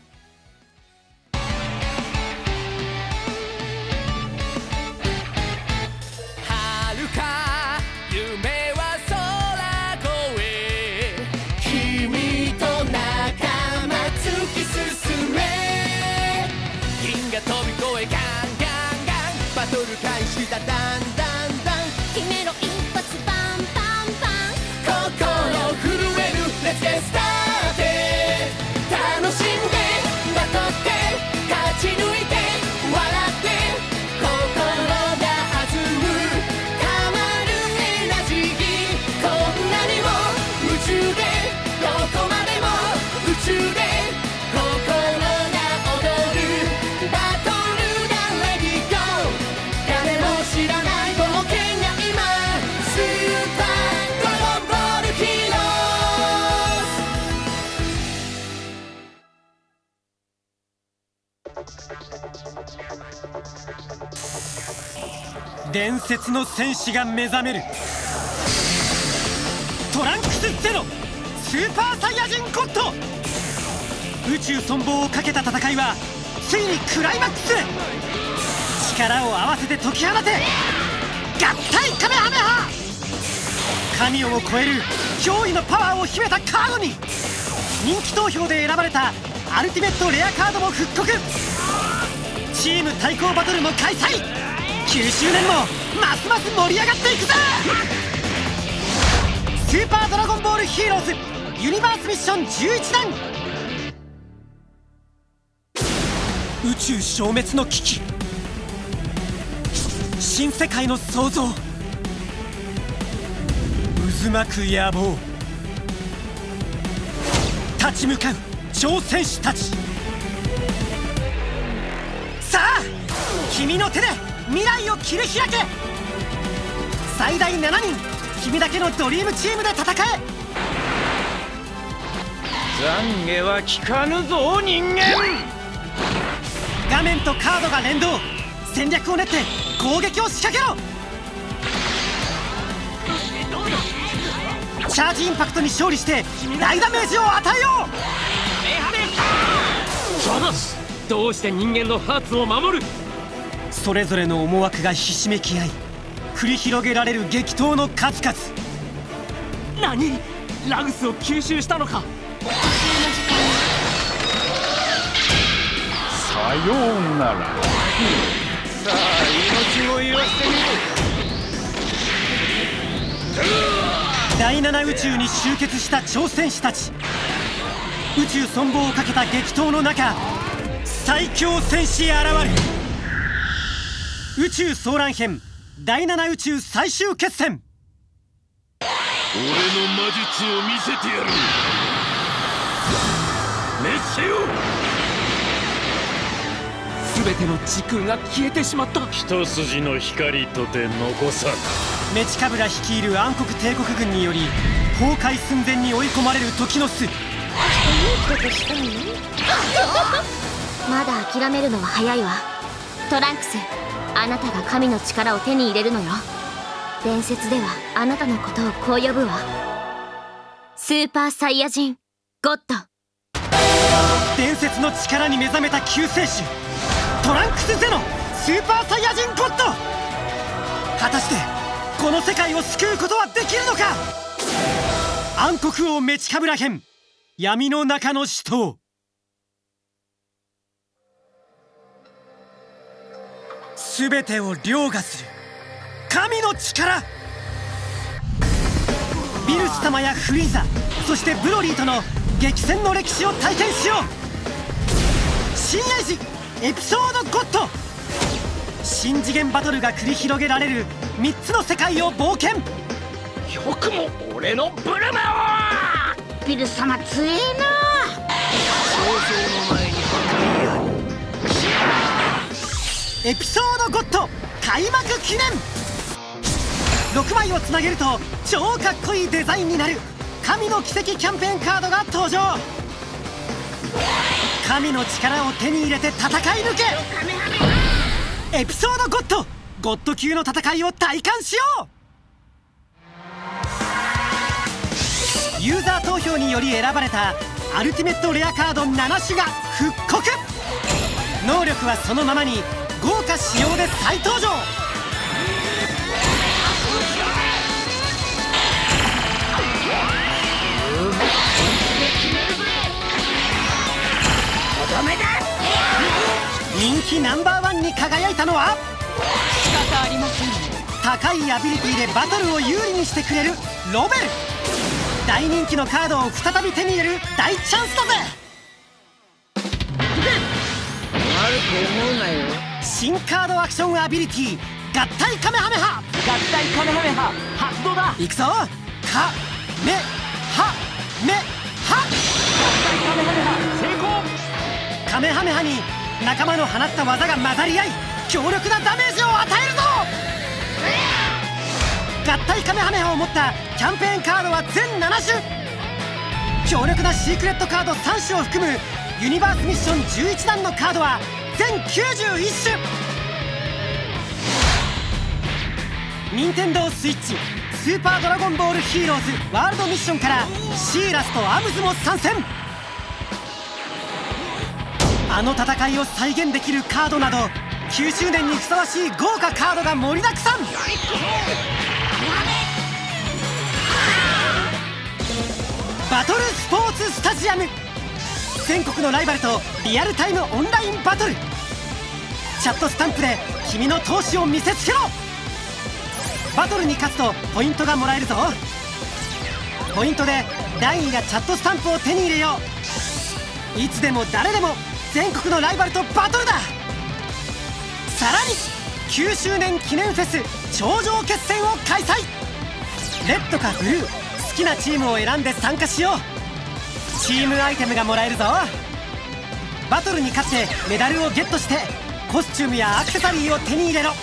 L: 遥か夢は空越え、君と仲間突き進め、銀河飛び越えガンガンガン、バトル開始だだんだんだん、決めろ一発バンバンバン、心震える Let's get started、 楽しんでバトって勝ち抜いて笑って心が弾む、変わるエナジー、こんなにも夢中でどこまでも宇宙で心が踊る、バトルだ Let it go、 誰も知らない冒険が今、スーパードラゴンボールヒーロ
M: ーズ。伝説の戦士が目覚める、トランクスゼロスーパーサイヤ人ゴッド。宇宙存亡をかけた戦いはついにクライマックスへ。力を合わせて解き放て、合体カメハメハ。神をも超える驚異のパワーを秘めたカードに、人気投票で選ばれたアルティメットレアカードも復刻。チーム対抗バトルも開催。きゅうしゅうねんもますます盛り上がっていくぜ。スーパードラゴンボールヒーローズユニバースミッションじゅういちだん。宇宙消滅の危機、新世界の創造、渦巻く野望、立ち向かう挑戦士たち。さあ君の手で未来を切り開け。最大しちにん、君だけのドリームチームで戦え。
N: 懺悔は効かぬぞ人間。
M: 画面とカードが連動、戦略を練って攻撃を仕掛けろ。チャージインパクトに勝利して大ダメージを与えよ
N: う。ただしどうして人間のハーツを守る。
M: それぞれの思惑がひしめき合い繰り広げられる激闘の数々。
N: 何、ラグスを吸収したのか。
O: さようなら。さ
N: あ命を言わせてみる。
M: 第七宇宙に集結した挑戦士たち。宇宙存亡をかけた激闘の中、最強戦士現る。宇宙総乱編第七宇宙最終決戦。
O: 俺の魔術を見せてやる。熱せよ。
N: 全ての時空が消えてしまった。
O: 一筋の光とて残さん。
M: メチカブラ率いる暗黒帝国軍により崩壊寸前に追い込まれる時の巣。
P: まだ諦めるのは早いわ。トランクス、あなたが神の力を手に入れるのよ。伝説ではあなたのことをこう呼ぶわ。スーパーサイヤ人ゴッド。
M: 伝説の力に目覚めた救世主トランクスゼノスーパーサイヤ人ゴッド。果たしてこの世界を救うことはできるのか。暗黒王メチカブラ編闇の中の死闘。全てを凌駕する神の力。ビルス様やフリーザ、そしてブロリーとの激戦の歴史を体験しよう。新エイジエピソードゴッド。新次元バトルが繰り広げられるみっつの世界を冒険。
N: よくも俺のブルマを。
P: ビル様強えな。
N: 想像の前に破壊や。
M: エピソードゴッド開幕記念。ろくまいをつなげると超かっこいいデザインになる神の奇跡キャンペーンカードが登場。神の力を手に入れて戦い抜け。エピソードゴッド、ゴッド級の戦いを体感しよう。ユーザー投票により選ばれたアルティメットレアカードなな種が復刻。能力はそのままに豪華仕様で再登場。人気ナンバーワンに輝いたのは仕方ありません。高いアビリティでバトルを有利にしてくれるロベル。大人気のカードを再び手に入れる大チャンスだぜ。
N: 悪く思うなよ。
M: 新カードアクションアビリティ合体カメハメハ。
N: 合体カメハメハ発動だ。
M: いくぞ。カメハメハ。
N: 合体カメハメハ成功。
M: カメハメハに仲間の放った技が混ざり合い強力なダメージを与えるぞ。合体カメハメハを持ったキャンペーンカードは全なな種。強力なシークレットカードさん種を含むユニバースミッションじゅういち段のカードは全きゅうじゅういち種。任天堂スイッチスーパードラゴンボールヒーローズワールドミッションからシーラスとアムズも参戦。あの戦いを再現できるカードなどきゅうしゅうねんにふさわしい豪華カードが盛りだくさん。バトルスポーツスタジアム、全国のライバルとリアルタイムオンラインバトル。チャットスタンプで君の闘志を見せつけろ。バトルに勝つとポイントがもらえるぞ。ポイントでラインやチャットスタンプを手に入れよう。いつでも誰でも全国のライバルとバトルだ。さらにきゅうしゅうねん記念フェス頂上決戦を開催。レッドかブルー好きなチームを選んで参加しよう。チームアイテムがもらえるぞ。バトルに勝ってメダルをゲットしてコスチュームやアクセサリーを手に入れろ。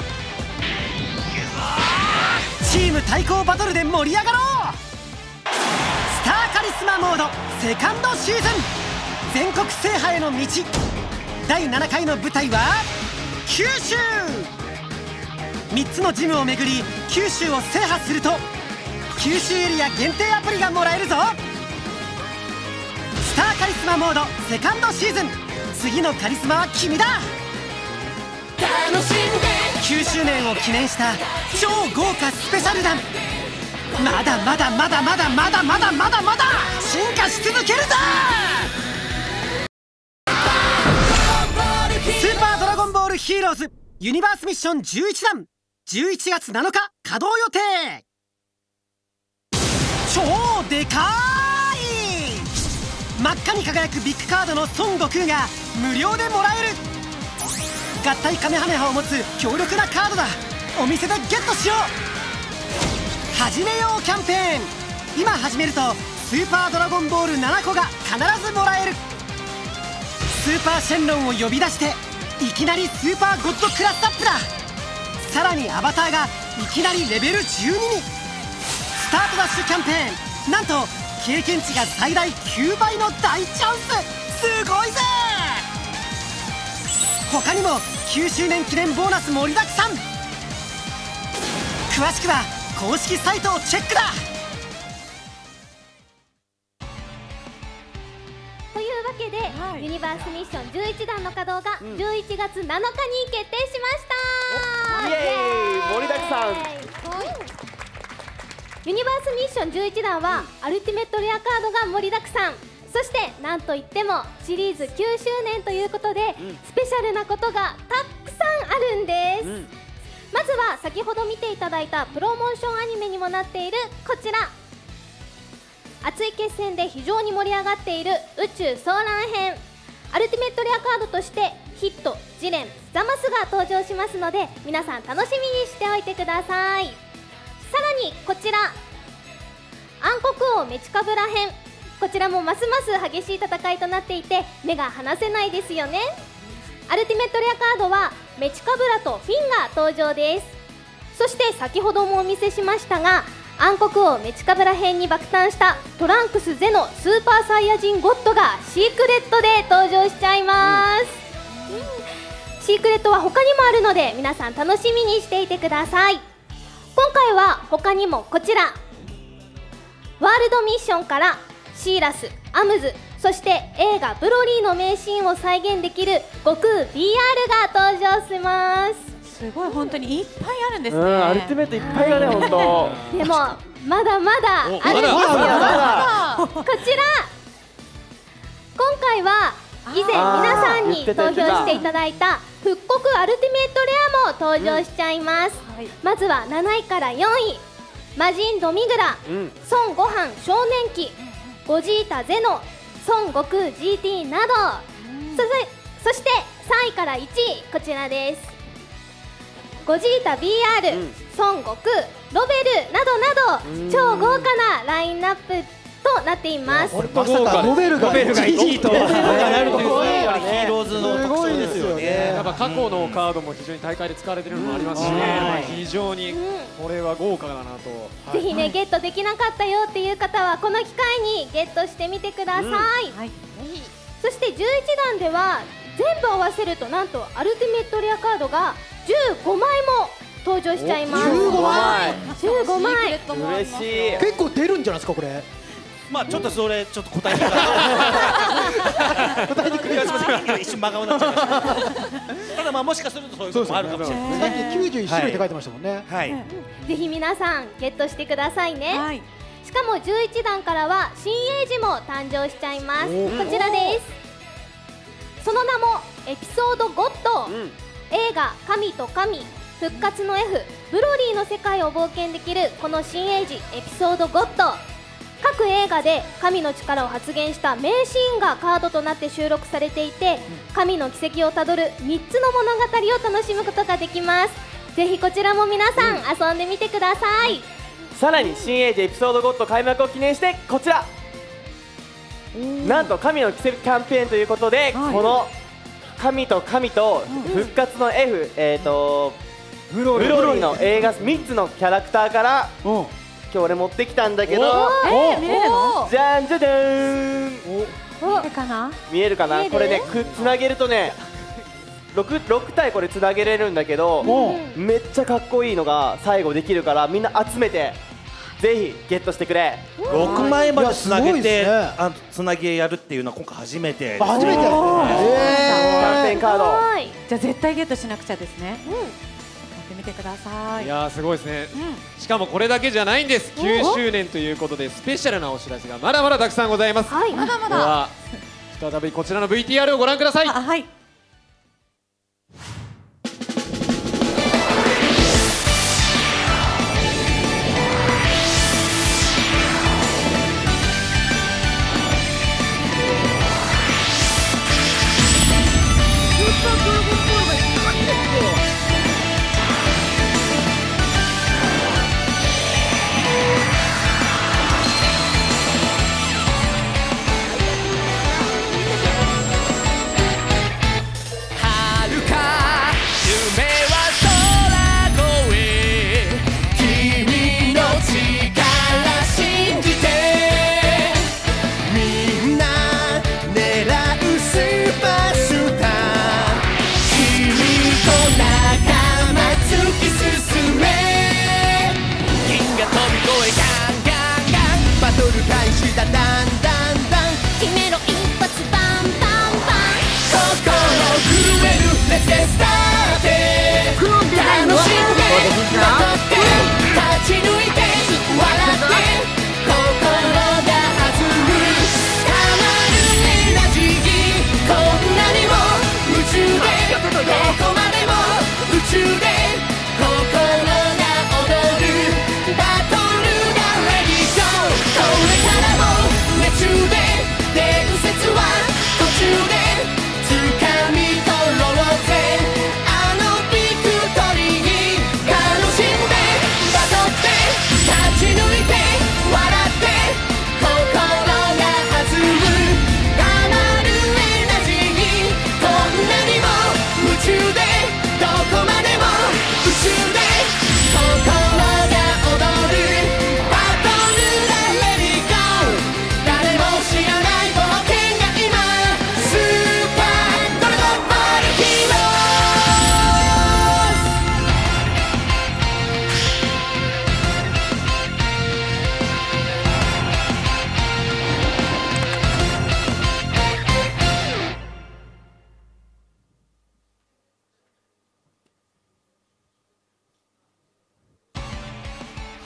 M: チーム対抗バトルで盛り上がろう。スターカリスマモードセカンドシーズン、全国制覇への道。だいななかいの舞台は九州。みっつのジムを巡り九州を制覇すると九州エリア限定アプリがもらえるぞ。スターカリスマモードセカンドシーズン、次のカリスマは君だ。楽しんできゅうしゅうねんを記念した超豪華スペシャル弾。まだまだまだまだまだまだまだまだ進化し続けるぞ。スーパードラゴンボールヒーローズユニバースミッションじゅういち段じゅういちがつなのか稼働予定。超でかい真っ赤に輝くビッグカードの孫悟空が無料でもらえる。合体カメハメハを持つ強力なカードだ。お店でゲットしよう。始めようキャンペーン。今始めるとスーパードラゴンボールななこが必ずもらえる。スーパーシェンロンを呼び出していきなりスーパーゴッドクラスアップだ。さらにアバターがいきなりレベルじゅうにに。スタートダッシュキャンペーン、なんと経験値が最大きゅうばいの大チャンス。すごいぜ。他にもきゅうしゅうねん記念ボーナス盛りだくさん。詳しくは公式サイトをチェックだ。
D: というわけで、はい、ユニバースミッションじゅういち段の稼働がじゅういちがつなのかに決定しました、うん、
K: イエーイ盛りだくさん。
D: ユニバースミッションじゅういち段は、うん、アルティメットレアカードが盛りだくさん。そしてなんといってもシリーズきゅうしゅうねんということで、うん、スペシャルなことがたくさんあるんです、うん、まずは先ほど見ていただいたプロモーションアニメにもなっているこちら、熱い決戦で非常に盛り上がっている宇宙ソーラン編。アルティメットレアカードとしてヒット、ジレン、ザマスが登場しますので皆さん楽しみにしておいてください。さらにこちら暗黒王メチカブラ編、こちらもますます激しい戦いとなっていて目が離せないですよね。アルティメットレアカードはメチカブラとフィンが登場です。そして先ほどもお見せしましたが暗黒王メチカブラ編に爆誕したトランクスゼノスーパーサイヤ人ゴッドがシークレットで登場しちゃいます、うんうん、シークレットは他にもあるので皆さん楽しみにしていてください。今回は他にもこちらワールドミッションからシーラス、アムズ、そして映画ブロリーの名シーンを再現できる悟空 ビーアール が登場します。
A: すごい本当にいっぱいあるんですね。
K: うん、アルティメットいっぱいだね、本当。
D: でもまだまだあるんですよ。こちら今回は以前皆さんに投票していただいた復刻アルティメットレアも登場しちゃいます、うんはい、まずはなないからよんい魔人ドミグラ、うん、孫悟飯少年期、ゴジータゼノ、孫悟空 ジーティー など、うん、そ, そしてさんいからいちいこちらです。ゴジータ ビーアール、うん、孫悟空、ロベルなどなど超豪華なラインナップとなっています。
G: まさかロベルがいちいとなるとは
H: ヒーローズの特徴ですよね。
C: やっぱ過去のカードも非常に大会で使われているのもありますしね、非常にこれは豪華だなと。
D: ぜひねゲットできなかったよっていう方はこの機会にゲットしてみてください、うんはい、そしてじゅういちだんでは全部合わせるとなんとアルティメットレアカードがじゅうごまいも登場しちゃいます。
G: じゅうごまい
D: じゅうごまい
K: 嬉しい。
G: 結構出るんじゃないですかこれ。
H: まあちょっとそれちょっと答えにくい答えにくい一瞬真顔になっちゃいましたただまあもしかするとそういうこともあるかもしれない。
G: さっききゅうじゅういち種類って書いてましたもんね。
H: はい、はい、
D: ぜひ皆さんゲットしてくださいね、はい、しかもじゅういちだんからは新エイジも誕生しちゃいます。こちらです。その名もエピソードゴッド、うん、映画神と神復活の F ブロリーの世界を冒険できるこの新エイジエピソードゴッド。各映画で神の力を発現した名シーンがカードとなって収録されていて、神の軌跡をたどるみっつの物語を楽しむことができます。ぜひこちらも皆さん遊んでみてください、うん、
K: さらに新エイジエピソードゴッド開幕を記念してこちらなんと神の奇跡キャンペーンということで、はい、この神と神と復活の F、えーとブロリーの映画みっつのキャラクターから今日俺持ってきたんだけど、
A: えー、見れるの？
K: じゃんじゃじゃーん。
A: 見えるかな？
K: 見えるかな？これねくつなげるとねろく体これつなげれるんだけど、めっちゃかっこいいのが最後できるからみんな集めてぜひゲットしてくれ。
H: ろくまいまでつなげてあつなげやるっていうのは今回初めてです。
G: 初めて。キャン
K: ペーンカード。
A: じゃあ絶対ゲットしなくちゃですね。見てください。
C: いやーすごいですね、うん、しかもこれだけじゃないんです。きゅうしゅうねんということでスペシャルなお知らせがまだまだたくさんございます。
A: はい、まだまだ。
C: では再びこちらの ブイティーアール をご覧ください。
A: はい。
L: バ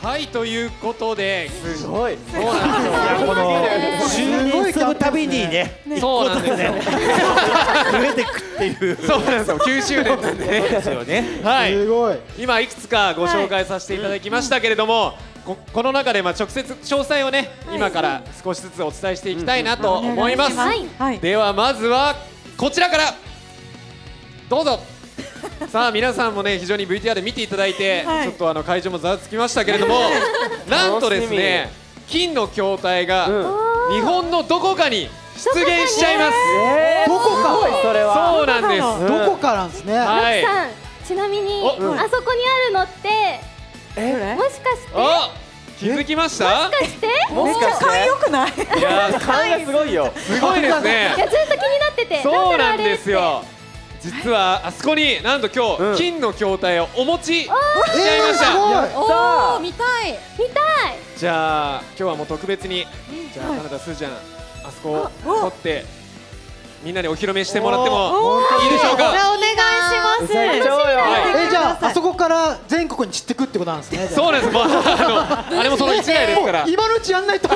C: はいということです
K: ごい
C: そうなんですよ。
H: いやこのじゅうねん住むたびにね
C: そうなんですね
H: 増えてくっていう
C: そうなんですよきゅうしゅうねんなんでね
H: ですよね。
C: はい
G: すごい。
C: 今いくつかご紹介させていただきましたけれども、こ, この中でまあ直接詳細をね、今から少しずつお伝えしていきたいなと思います。ではまずはこちらからどうぞ。さあ皆さんもね非常に ブイティーアール 見ていただいて、はい、ちょっとあの会場もざわつきましたけれどもなんとですね金の筐体が日本のどこかに出現しちゃいます。
G: えー、どこか
K: それは
C: そうなんです。
G: どこかなんですね。
D: はい。さんちなみに、うん、あそこにあるのってえもしかして
C: あ気づきました？
D: もしかして
A: めっちゃ勘良くない？
K: いや勘がすごいよ。
C: すごいですね。
D: いやずっと気になってて。
C: そうなんですよ。実はあそこになんと今日、うん、金の筐体をお持ちしちゃいました。
E: えー、おお見たい
D: 見たい。
C: じゃあ今日はもう特別に、じゃあカナダスーちゃんあそこを取ってみんなにお披露目してもらってもいいでしょうか。
A: お願いします。
G: えじゃああそこから全国に散ってくってことなんですね。
C: そうなんです。もうあのあれもその一台ですから。
G: 今のうちやんないと。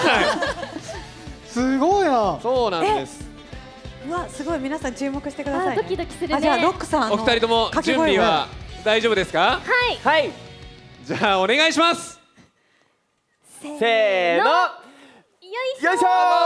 G: すごいな。
C: そうなんです。
A: うわすごい皆さん注目してください、ね、
D: ドキドキするね。
A: じゃあロックさん
C: お二人とも準備は大丈夫ですか？
D: はい
K: はい
C: じゃあお願いします。
K: せーのよいしょよいしょ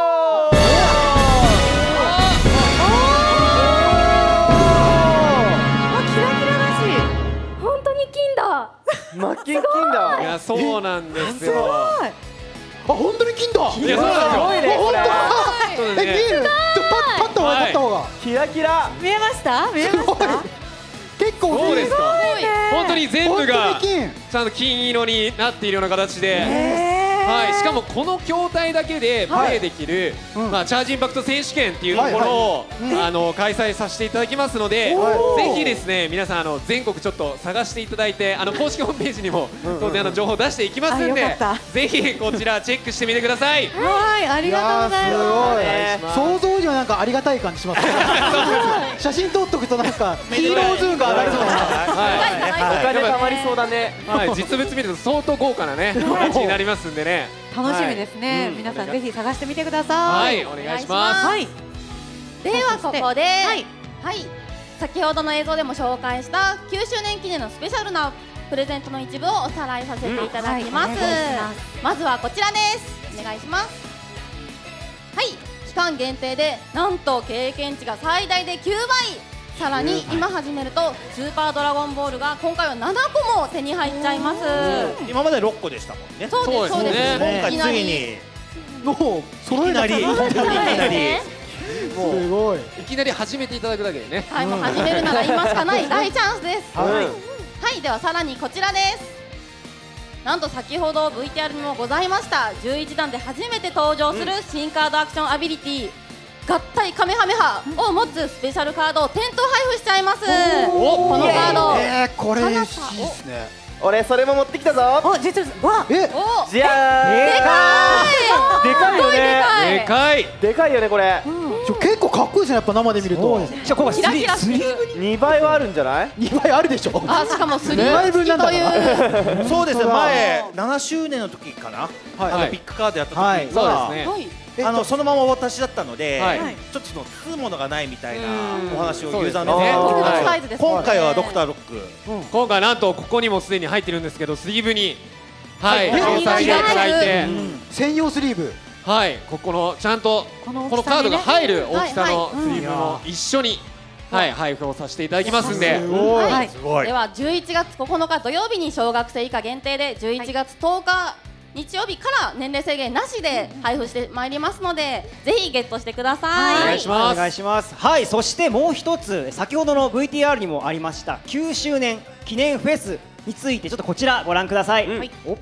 A: キラキラだし
D: 本当に金だ。
K: 真っ金金だ。
C: いやそうなんですよ。
G: あ本当に金だ。
C: いやそうなんですよ。
G: 本当だ。え見える。パッパッと分かった方が
K: キラキラ
A: 見えました見えました。
G: 結構
C: そうですか。本当に全部がちゃんと金色になっているような形で。はい、しかもこの筐体だけでプレーできる、はいまあ、チャージインパクト選手権っていうところを、はいはい、あの開催させていただきますので、ぜひですね皆さんあの全国ちょっと探していただいてあの公式ホームページにも当然あの情報を出していきますんでぜひこちらチェックしてみてください。
A: はいありがとうございます。
G: 想像以上なんかありがたい感じします。写真撮っとくとなんかヒーローズーンが上がるそうな。
K: お金貯まりそうだね。
C: はい実物見ると相当豪華なね形になりますんでね。
A: 楽しみですね、はいうん、皆さんぜひ探してみてください。
C: はいお願いします。
A: はい、
E: ではここで、はい、はい、先ほどの映像でも紹介したきゅうしゅうねん記念のスペシャルなプレゼントの一部をおさらいさせていただきます。うんはい、ますまずはこちらです。お願いします。はい、期間限定でなんと経験値が最大できゅうばい。さらに今始めるとスーパードラゴンボールが今回はななこも手に入っちゃいます。
H: 今までろっこでしたもんね。
E: そうですそうです。
H: 今回ついに
G: もう揃えなりいきなりすごい
C: いきなり始めていただくだけでね。
E: はいもう始めるなら今しかない大チャンスです。はいではさらにこちらです。なんと先ほど ブイティーアール にもございましたじゅういちだんで初めて登場する新カードアクションアビリティ合体カメハメハを持つスペシャルカードを店頭配布しちゃいます。このカード
G: えー、これいいですね。
K: 俺それも持ってきたぞ。
A: お実はわ
G: え
K: じゃーん
E: でかい
K: でかいよね。
C: でかい
K: でかいよねこれ。
G: 結構かっこいいですねやっぱ生で見ると。
K: じゃここスリーにばいはあるんじゃない？
G: にばいあるでしょ。
E: あしかもスリー付きという。
H: そうですね前ななしゅうねんの時かなあのビッグカードやった時はそうですね。あのそのままお渡しだったので、はい、ちょっとその吸うものがないみたいなお話をユーザーのね。今回はドクターロック、
C: うん、今回なんとここにもすでに入ってるんですけどスリーブにはい搭載していただいて、うん、
G: 専用スリーブ
C: はいここのちゃんとこのカードが入る大きさのスリーブも一緒に。はい、配布をさせていただきますんで。
E: すごい。ではじゅういちがつここのか土曜日に小学生以下限定でじゅういちがつとおか日曜日から年齢制限なしで配布してまいりますので、ぜひゲットしてください。
F: お願いします。お願いします。はい、そしてもう一つ先ほどの ブイティーアール にもありましたきゅうしゅうねん記念フェスについてちょっとこちらご覧ください。うん、はい。お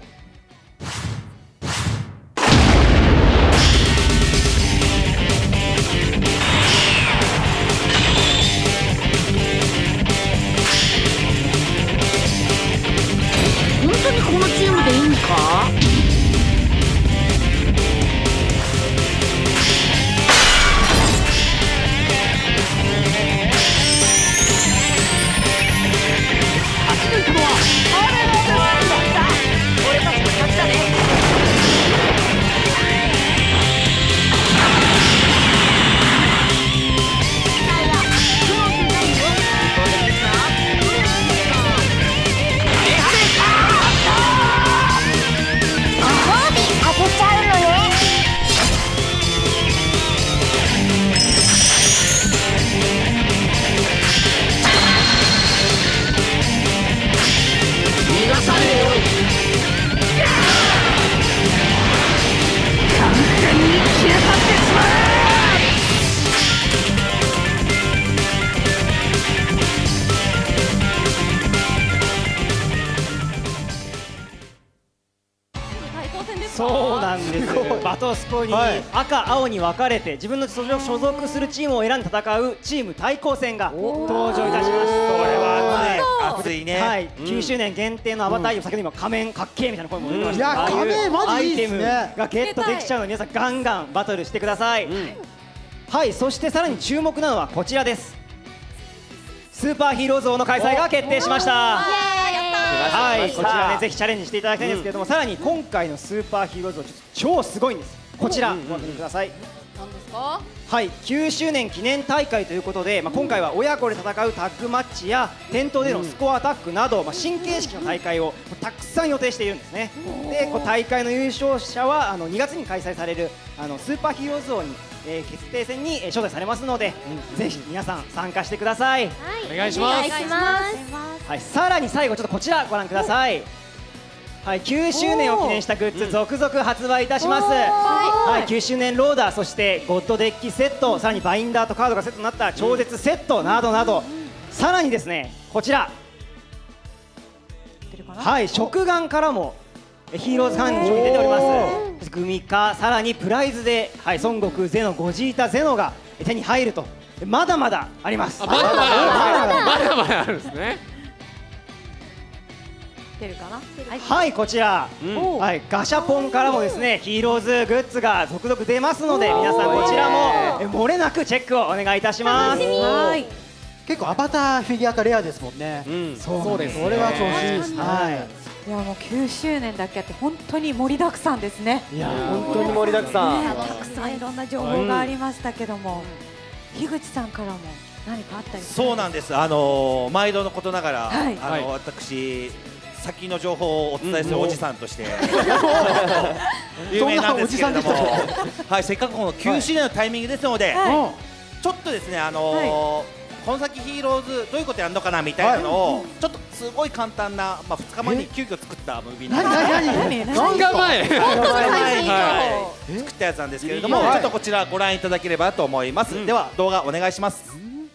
P: 本当にこのチームでいいんか？
L: 走るのは俺の出番だった。俺た
F: そうなんです。バトスポに赤青に分かれて自分の所属するチームを選んで戦うチーム対抗戦が登場いたします。これは
B: 熱いね。
F: はい、きゅうしゅうねん限定のアバター、先ほど今仮面かっけーみたいな声も出てました。
G: いや仮面マジいいですね。
F: アイテムがゲットできちゃうので皆さんガンガンバトルしてください。はい、そしてさらに注目なのはこちらです。スーパーヒーローズ王の開催が決定しました。はい、こちらねぜひチャレンジしていただきたいんですけれども、さらに今回のスーパーヒーローズ王超すごいんです。こちらご覧ください。
E: 何ですか？
F: はい、きゅうしゅうねん記念大会ということで、まあ、今回は親子で戦うタッグマッチや店頭でのスコアアタックなど、まあ、新形式の大会をたくさん予定しているんですね。でこう大会の優勝者はあのにがつに開催されるあのスーパーヒーローズ王に、えー、決定戦に、えー、招待されますので、うん、ぜひ皆さん参加してください。はい、
C: お願いします。
F: はい、さらに最後ちょっとこちらご覧ください。はい、きゅうしゅうねんを記念したグッズ続々発売いたします。はい、きゅうしゅうねんローダー、そしてゴッドデッキセット、さらにバインダーとカードがセットになった超絶セットなどなど、さらにですねこちら、はい、食玩からもヒーローズ関連商品出ております。グミカ、さらにプライズで、はい、孫悟空、ゼノ、ゴジータ、ゼノが手に入ると、まだまだあります。
C: まだまだまだまだあるんですね。
A: 出るかな。
F: はい、こちら、はい、ガシャポンからもですねヒーローズグッズが続々出ますので、皆さんこちらも漏れなくチェックをお願いいたします。はい、
G: 結構アバターフィギュア化レアですもんね。
C: そうです。
G: これは調子いいですね。
A: いやもうきゅうしゅうねんだけあって本当に盛りだくさんですね。
K: いや本当に盛りだくさん。
A: たくさんいろんな情報がありましたけども、樋口さんからも何かあったり。
B: そうなんです。あの毎度のことながら、
A: はい、
B: あの私。先の情報をお伝えするおじさんとして有名なんですけれども、はい、せっかくこのきゅうしゅうねんのタイミングですので、ちょっとですね、あのこの先ヒーローズどういうことやるのかなみたいなのをちょっとすごい簡単な、まあふつかまえに急遽作ったムービーなんです。
C: ふつかまえ
B: 作ったやつなんですけれども、ちょっとこちらご覧いただければと思います。では動画お願いします。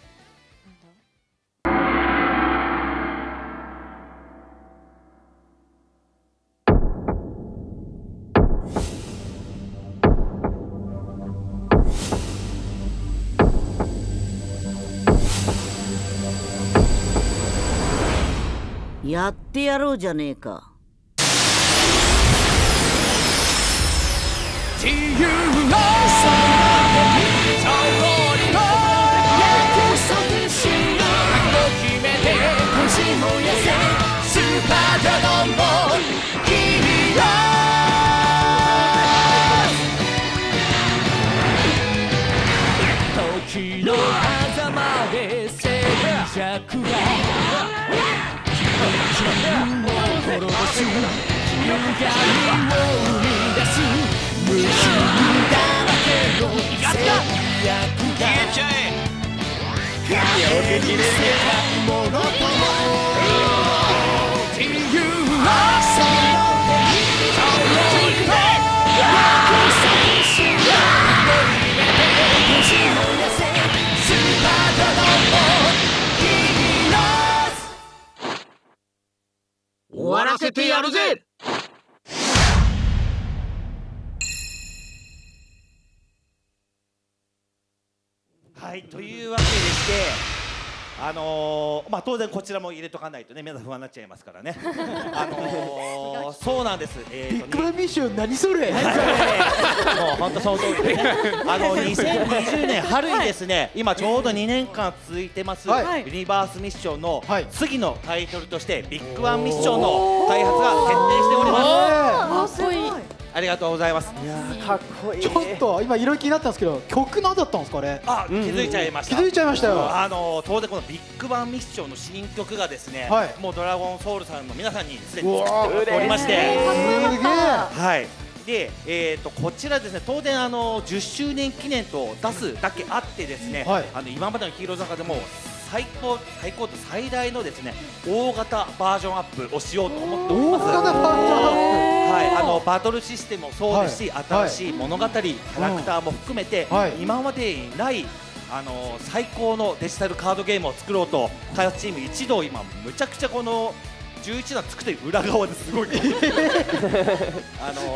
J: やってやろうじゃねえか。
L: 自由の空で勝利の約束しよう。覚悟決めて腰も痩せスーパードラゴンをヒーロー。時の狭間で静寂が自分を滅ぼす歪みを生み出す無臭だらけの制約が消えちゃえ影にせたものとも自由のその勝利で約束しよう。決めて腰を痩せスーパードラゴンヒーローズ終わらせてやるぜ。
B: はいというわけでして、あのー、まあ当然こちらも入れとかないとね皆さん不安になっちゃいますからね。あのー、そうなんです。えー、
G: ビッグバンミッション何それ？
B: もう本当その通りでね。あのにせんにじゅうねん春にですね、今ちょうどにねんかん続いてます、はい、ユニバースミッションの次のタイトルとしてビッグバンミッションの開発が決定しております。
A: すごい。
B: ありがとうございます。
G: いやかっこいい。ちょっと今いろいろ気になったんですけど、曲何だったんですかね。
B: あ、気づいちゃいました。
G: 気づいちゃいましたよ。
B: あの当然このビッグバンミッションの新曲がですね、はい、もうドラゴンソウルさんの皆さんにすでに作っておりまして、
G: すげえ。
B: はい。で、えーとこちらですね、当然あのじゅっしゅうねん記念と出すだけあってですね、はい、あの今までのヒーローズの中でも最高最高と最大のですね大型バージョンアップをしようと思っております。大型バージョンアップ。はい、あのバトルシステムもそうですし、はい、新しい物語、はい、キャラクターも含めて、はい、今までにないあの最高のデジタルカードゲームを作ろうと開発チーム一同今むちゃくちゃこのじゅういちだん作ってる裏側ですごいあの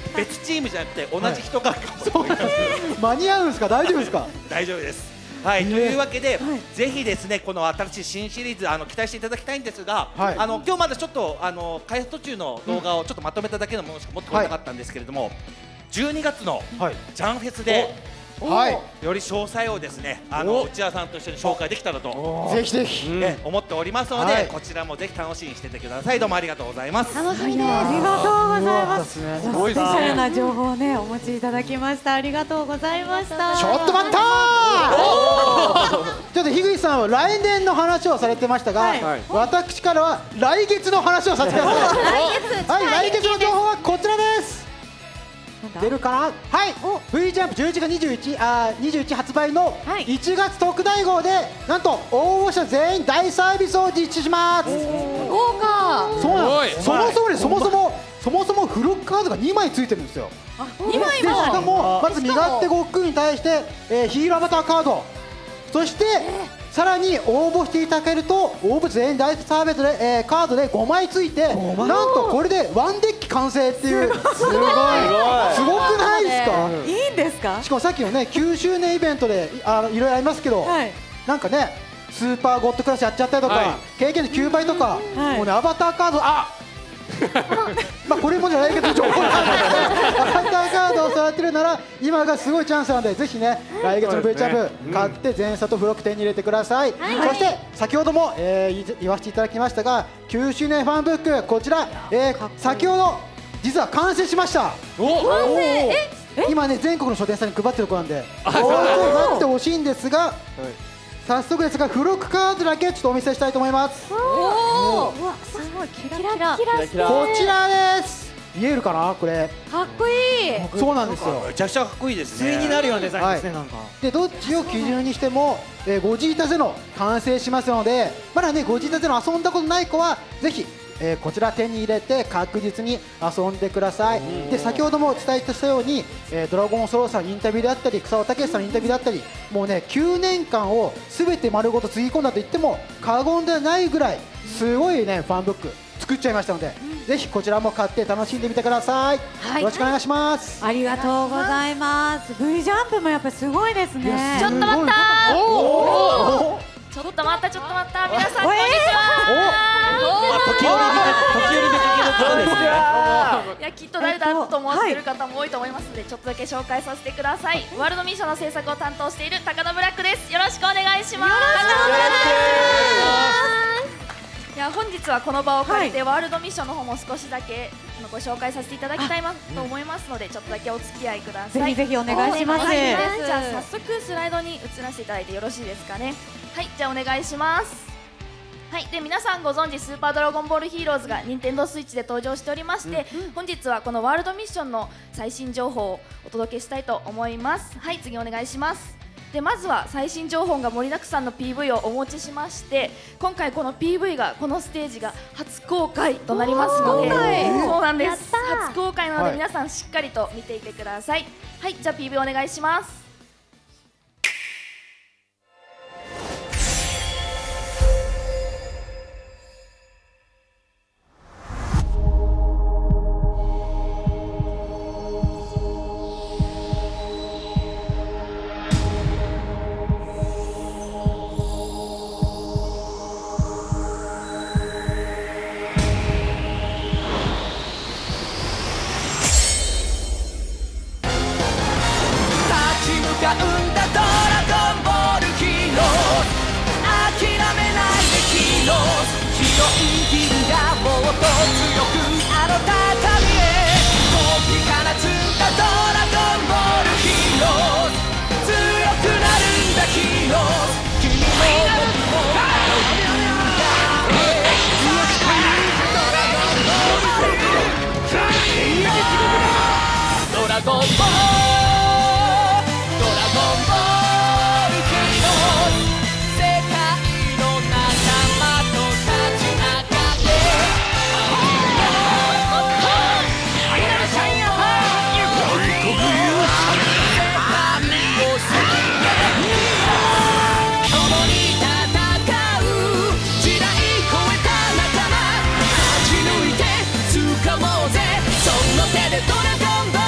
H: 別チームじゃなくて同じ人が
G: 間に合うんですか、大丈夫ですか。
H: 大丈夫です。はい、というわけで、ぜひですねこの新しい新シリーズあの期待していただきたいんですが、あの今日まだちょっとあの開発途中の動画をちょっとまとめただけのものしか持ってこなかったんですけれども、じゅうにがつのジャンフェスで。はい、より詳細をですね、あの内田さんと一緒に紹介できたらと
G: ぜひぜひ
H: 思っておりますので、こちらもぜひ楽しみにしててください。どうもありがとうございます。
A: 楽しみです。ありがとうございます。スペシャルな情報をねお持ちいただきました。ありがとうございました。
G: ちょっと待ったー。ちょっと樋口さんは来年の話をされてましたが、私からは来月の話をさせてください。はい、来月の情報はこちらです。出るかな。はい、 V ジャンプじゅういちがつにじゅういちあにじゅういち発売のいちがつ特大号でなんと応募者全員大サービスを実施します。
A: 豪華。
G: そうなんです。そもそもねそもそもそもそも付録カードがにまいついてるんですよ。
A: にまいも。
G: しかもまず身勝手ごっくんに対して、えー、ヒーローアバターカード、そして、えーさらに応募していただけると応募全員大サービスで、えー、カードでごまいついて、なんとこれでワンデッキ完成っていう、すごいすごくないですか。
A: いいんですか。
G: しかもさっきのねきゅうしゅうねんイベントであのいろいろありますけど、はい、なんかねスーパーゴッドクラッシュやっちゃったりとか、はい、経験値きゅうばいとか、はい、もうねアバターカードあまあこれもじゃないけど情報なんですね。アバターカードをされてるなら今がすごいチャンスなのでぜひね来月の V チャンプ買って前作と付録手に入れてください。そして先ほども、えー、言わせていただきましたがきゅうしゅうねんファンブックこちら、えー、先ほど実は完成しました。今ね全国の書店さんに配ってる子なんでもうちょい待ってほしいんですが、早速ですが付録カードだけちょっとお見せしたいと思います。
A: おお、うわすごいキラキラキラしてる。
G: こちらです。見えるかなこれ。
A: かっこいい。
G: そうなんですよ。
H: めちゃくちゃかっこいいですね。
F: 対になるようなデザインですね。なんか
G: でどっちを基準にしても、えー、ゴジータゼノ完成しますので、まだねゴジータゼノ遊んだことない子はぜひ、えー、こちら手に入れて確実に遊んでください。で先ほども伝えたように、えー、ドラゴンソロさんのインタビューであったり草尾武さんのインタビューであったりもうねきゅうねんかんを全て丸ごとつぎ込んだと言っても過言ではないぐらいすごいねファンブック作っちゃいましたので、うん、ぜひこちらも買って楽しんでみてください。はい、よろしくお願いします。
A: ありがとうございます。 V ジャンプもやっぱりすごいですね。
E: ちょっと待ったー。おーちょっと待ったちょっと待った皆さんこんにちは。
H: 時折時折見かける方ですね。
E: いやきっと誰だと思ってる方も多いと思いますのでちょっとだけ紹介させてください。ワールドミッションの制作を担当している高野ブラックです。よろしくお願いします。よろしくお願いします。いや本日はこの場を借りてワールドミッションの方も少しだけご紹介させていただきたいと思いますのでちょっとだけお付き合いください。
A: ぜひぜひお願いします。
E: じゃあ早速スライドに移らせていただいてよろしいですかね。はいじゃあお願いします。はい、で皆さんご存知スーパードラゴンボールヒーローズが任天堂スイッチで登場しておりまして、うんうん、本日はこのワールドミッションの最新情報をお届けしたいと思います。はい次お願いします。でまずは最新情報が盛りだくさんの ピーブイ をお持ちしまして今回この ピーブイ がこのステージが初公開となりますのでそうなんです初公開なので皆さんしっかりと見ていてください。はい、はい、じゃあ ピーブイ お願いします。ドラゴン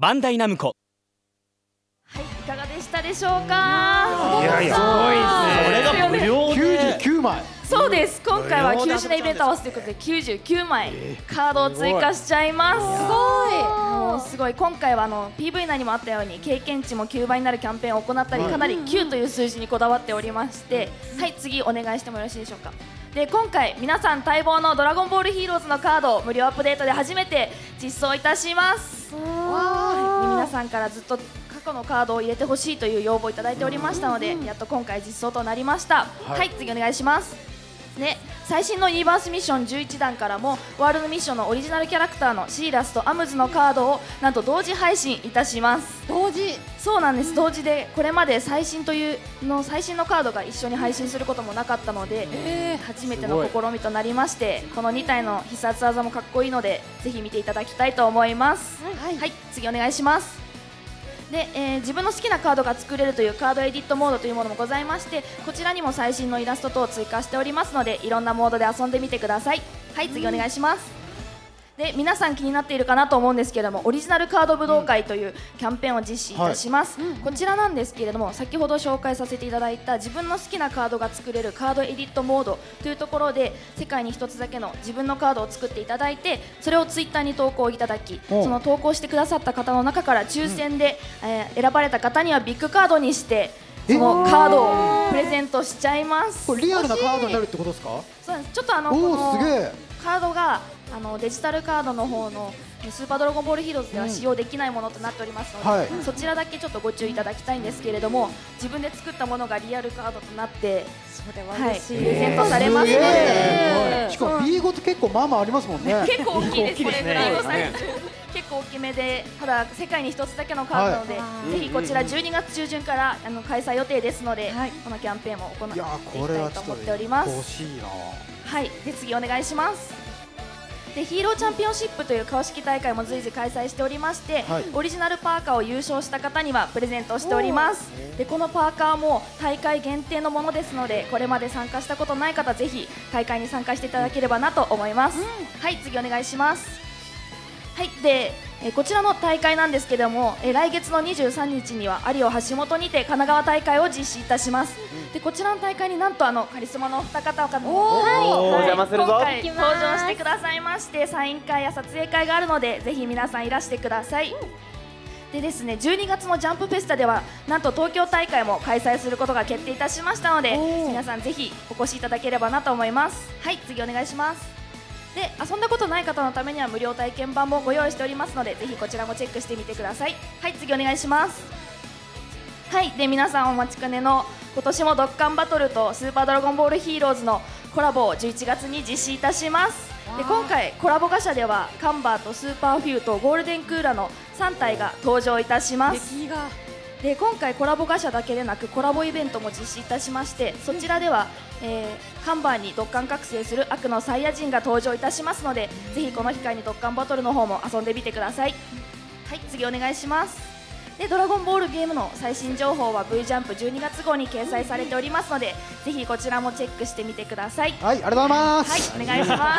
Q: バンダイナムコ。
R: いかがでしたでしょうか。
H: いやいや、すごいですね。これが無料で
G: きゅうじゅうきゅうまい。
R: そうです。今回はきゅうしゅうねんイベント合わせということできゅうじゅうきゅうまいカードを追加しちゃいます。すごい。もうすごい。今回はあの ピーブイ 内にもあったように経験値もきゅうばいになるキャンペーンを行ったり、かなりきゅうという数字にこだわっておりまして、はい、次お願いしてもよろしいでしょうか。で今回皆さん待望のドラゴンボールヒーローズのカードを無料アップデートで初めて実装いたします。はい、皆さんからずっと過去のカードを入れてほしいという要望をいただいておりましたので、やっと今回実装となりました。はい、はい、次お願いします。で最新のユニバースミッションじゅういちだんからもワールドミッションのオリジナルキャラクターのシーラスとアムズのカードをなんと同時配信いたします。同時そうなんです、同時でこれまで最新というの最新のカードが一緒に配信することもなかったので、えー、初めての試みとなりまして、このに体の必殺技もかっこいいのでぜひ見ていただきたいと思います。はい、はい、次お願いします。で、えー、自分の好きなカードが作れるというカードエディットモードというものもございまして、こちらにも最新のイラスト等を追加しておりますので、いろんなモードで遊んでみてください。はい、次お願いします。で皆さん気になっているかなと思うんですけれども、オリジナルカード武道会というキャンペーンを実施いたします。はい、こちらなんですけれども、先ほど紹介させていただいた自分の好きなカードが作れるカードエディットモードというところで、世界に一つだけの自分のカードを作っていただいて、それをツイッターに投稿いただき、その投稿してくださった方の中から抽選で、うん、えー、選ばれた方にはビッグカードにしてそのカードをプレゼントしちゃいます。
G: これリアルなカードになるってことですか？
R: そうなんです。ちょっとあのこのカードがあのデジタルカードの方のスーパードラゴンボールヒーローズでは使用できないものとなっておりますので、はい、そちらだけちょっとご注意いただきたいんですけれども、自分で作ったものがリアルカードとなってそれは嬉しい、はい、プレゼントされますので、
G: しかも ビーごって結構まあまあありますもんね。
R: 結構大きいです。これぐらいのサイズ結構大きめで、ただ世界に一つだけのカードなので、はい、ぜひこちらじゅうにがつ中旬からあの開催予定ですので、はい、このキャンペーンも行っていきたいと思っております。
G: 欲しいな。
R: はい、で次お願いします。でヒーローチャンピオンシップという公式大会も随時開催しておりまして、はい、オリジナルパーカーを優勝した方にはプレゼントしております。でこのパーカーも大会限定のものですので、これまで参加したことない方ぜひ大会に参加していただければなと思います。うん、はい、次お願いします。はい、でえこちらの大会なんですけれども、え来月のにじゅうさんにちには有オ橋本にて神奈川大会を実施いたします。でこちらの大会になんとあのカリスマのお二方々も、はい、お邪魔するぞ。今回登場してくださいまして、サイン会や撮影会があるのでぜひ皆さんいらしてください。でですね、じゅうにがつのジャンプフェスタではなんと東京大会も開催することが決定いたしましたので、皆さんぜひお越しいただければなと思います。はい、次お願いします。で遊んだことない方のためには無料体験版もご用意しておりますので、ぜひこちらもチェックしてみてください。はい、次お願いします。はい、で皆さんお待ちかねの今年もドッカンバトルとスーパードラゴンボールヒーローズのコラボをじゅういちがつに実施いたします。で今回コラボガシャではカンバーとスーパーフューとゴールデンクーラのさん体が登場いたします。で今回コラボガシャだけでなくコラボイベントも実施いたしまして、そちらでは、えー、カンバーにドッカン覚醒する悪のサイヤ人が登場いたしますので、ぜひこの機会にドッカンバトルの方も遊んでみてください。はい、次お願いします。でドラゴンボールゲームの最新情報は V ジャンプじゅうにがつ号に掲載されておりますので、ぜひこちらもチェックしてみてください。
G: はい、ありがとうございます。
R: はい、お願いします。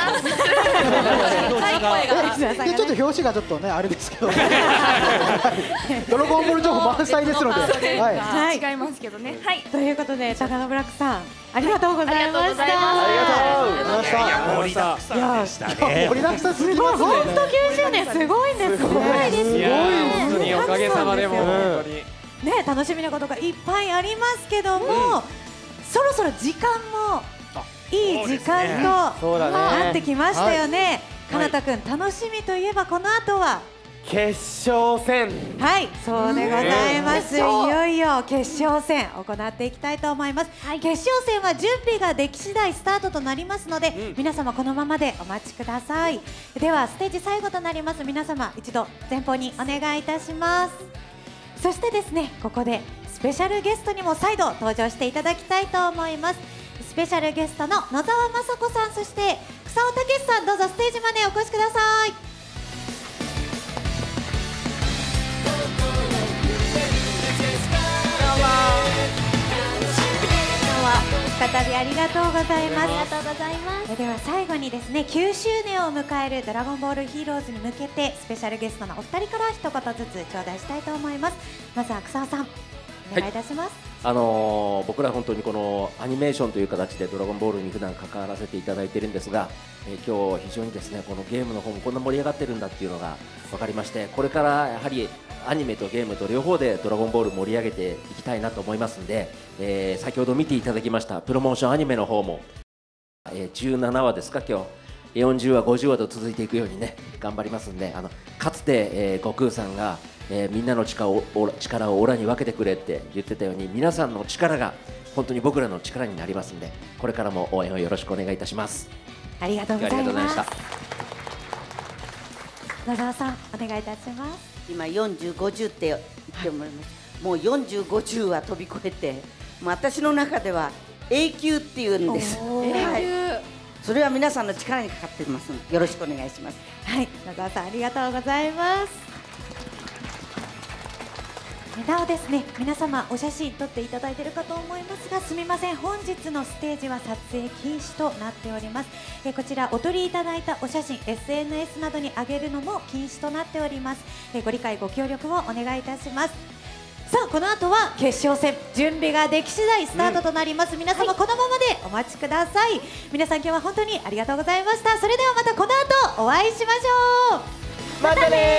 G: でちょっと表紙がちょっとねあれですけど、ドラゴンボール情報満載ですので、
R: はい、違いますけどね。はい、
A: ということで高野ブラックさんありがとうございました。
H: ありがとうございました。盛りだくさんでしたね。
G: 盛りだくさんすぎますね。
A: 本当きゅうしゅうねんすごいんですね。すごいですね。
C: 本当におかげさまでも本当に
A: ね、楽しみなことがいっぱいありますけども、そろそろ時間もいい時間となってきましたよね。かなたくん、楽しみといえばこの後は
K: 決勝戦。
A: はい、そうでございます。いよいよ決勝戦行っていきたいと思います。はい、決勝戦は準備ができ次第スタートとなりますので、うん、皆様このままでお待ちください。ではステージ最後となります。皆様一度前方にお願いいたします。そしてですね、ここでスペシャルゲストにも再度登場していただきたいと思います。スペシャルゲストの野沢雅子さん、そして草尾武さん、どうぞステージまでお越しください。
S: 今日は
A: 再びありがとうございます。
D: ありがとうございます。
A: では最後にですねきゅうしゅうねんを迎えるドラゴンボールヒーローズに向けてスペシャルゲストのお二人から一言ずつ頂戴したいと思います。まずは草野さんお願いいたします。
I: あのー僕ら本当にこのアニメーションという形でドラゴンボールに普段関わらせていただいているんですが、えー今日非常にですねこのゲームの方もこんな盛り上がってるんだっていうのが分かりまして、これからやはりアニメとゲームと両方でドラゴンボール盛り上げていきたいなと思いますんで、えー先ほど見ていただきましたプロモーションアニメの方も、えーじゅうななわですか今日よんじゅうわごじゅうわと続いていくようにね頑張りますんで、あのかつて、えー悟空さんがえーみんなの力をオラ力をオラに分けてくれって言ってたように、皆さんの力が本当に僕らの力になりますんで、これからも応援をよろしくお願いいたします。
A: ありがとうございます。
I: ありがとうございました。
A: 野沢さんお願いいたします。
J: 今よんじゅう、ごじゅうって言ってもらいます。もうよんじゅう、ごじゅうは飛び越えて、もう私の中では永久っていうんです。はい。それは皆さんの力にかかっていますのでよろしくお願いします。
A: はい、野沢さんありがとうございます。なおですね、皆様お写真撮っていただいているかと思いますが、すみません、本日のステージは撮影禁止となっております。えこちらお撮りいただいたお写真 エスエヌエス などに上げるのも禁止となっております。えご理解ご協力をお願いいたします。さあこの後は決勝戦、準備ができ次第スタートとなります。うん、皆様このままでお待ちください。皆さん今日は本当にありがとうございました。それではまたこの後お会いしましょう。
K: またねー。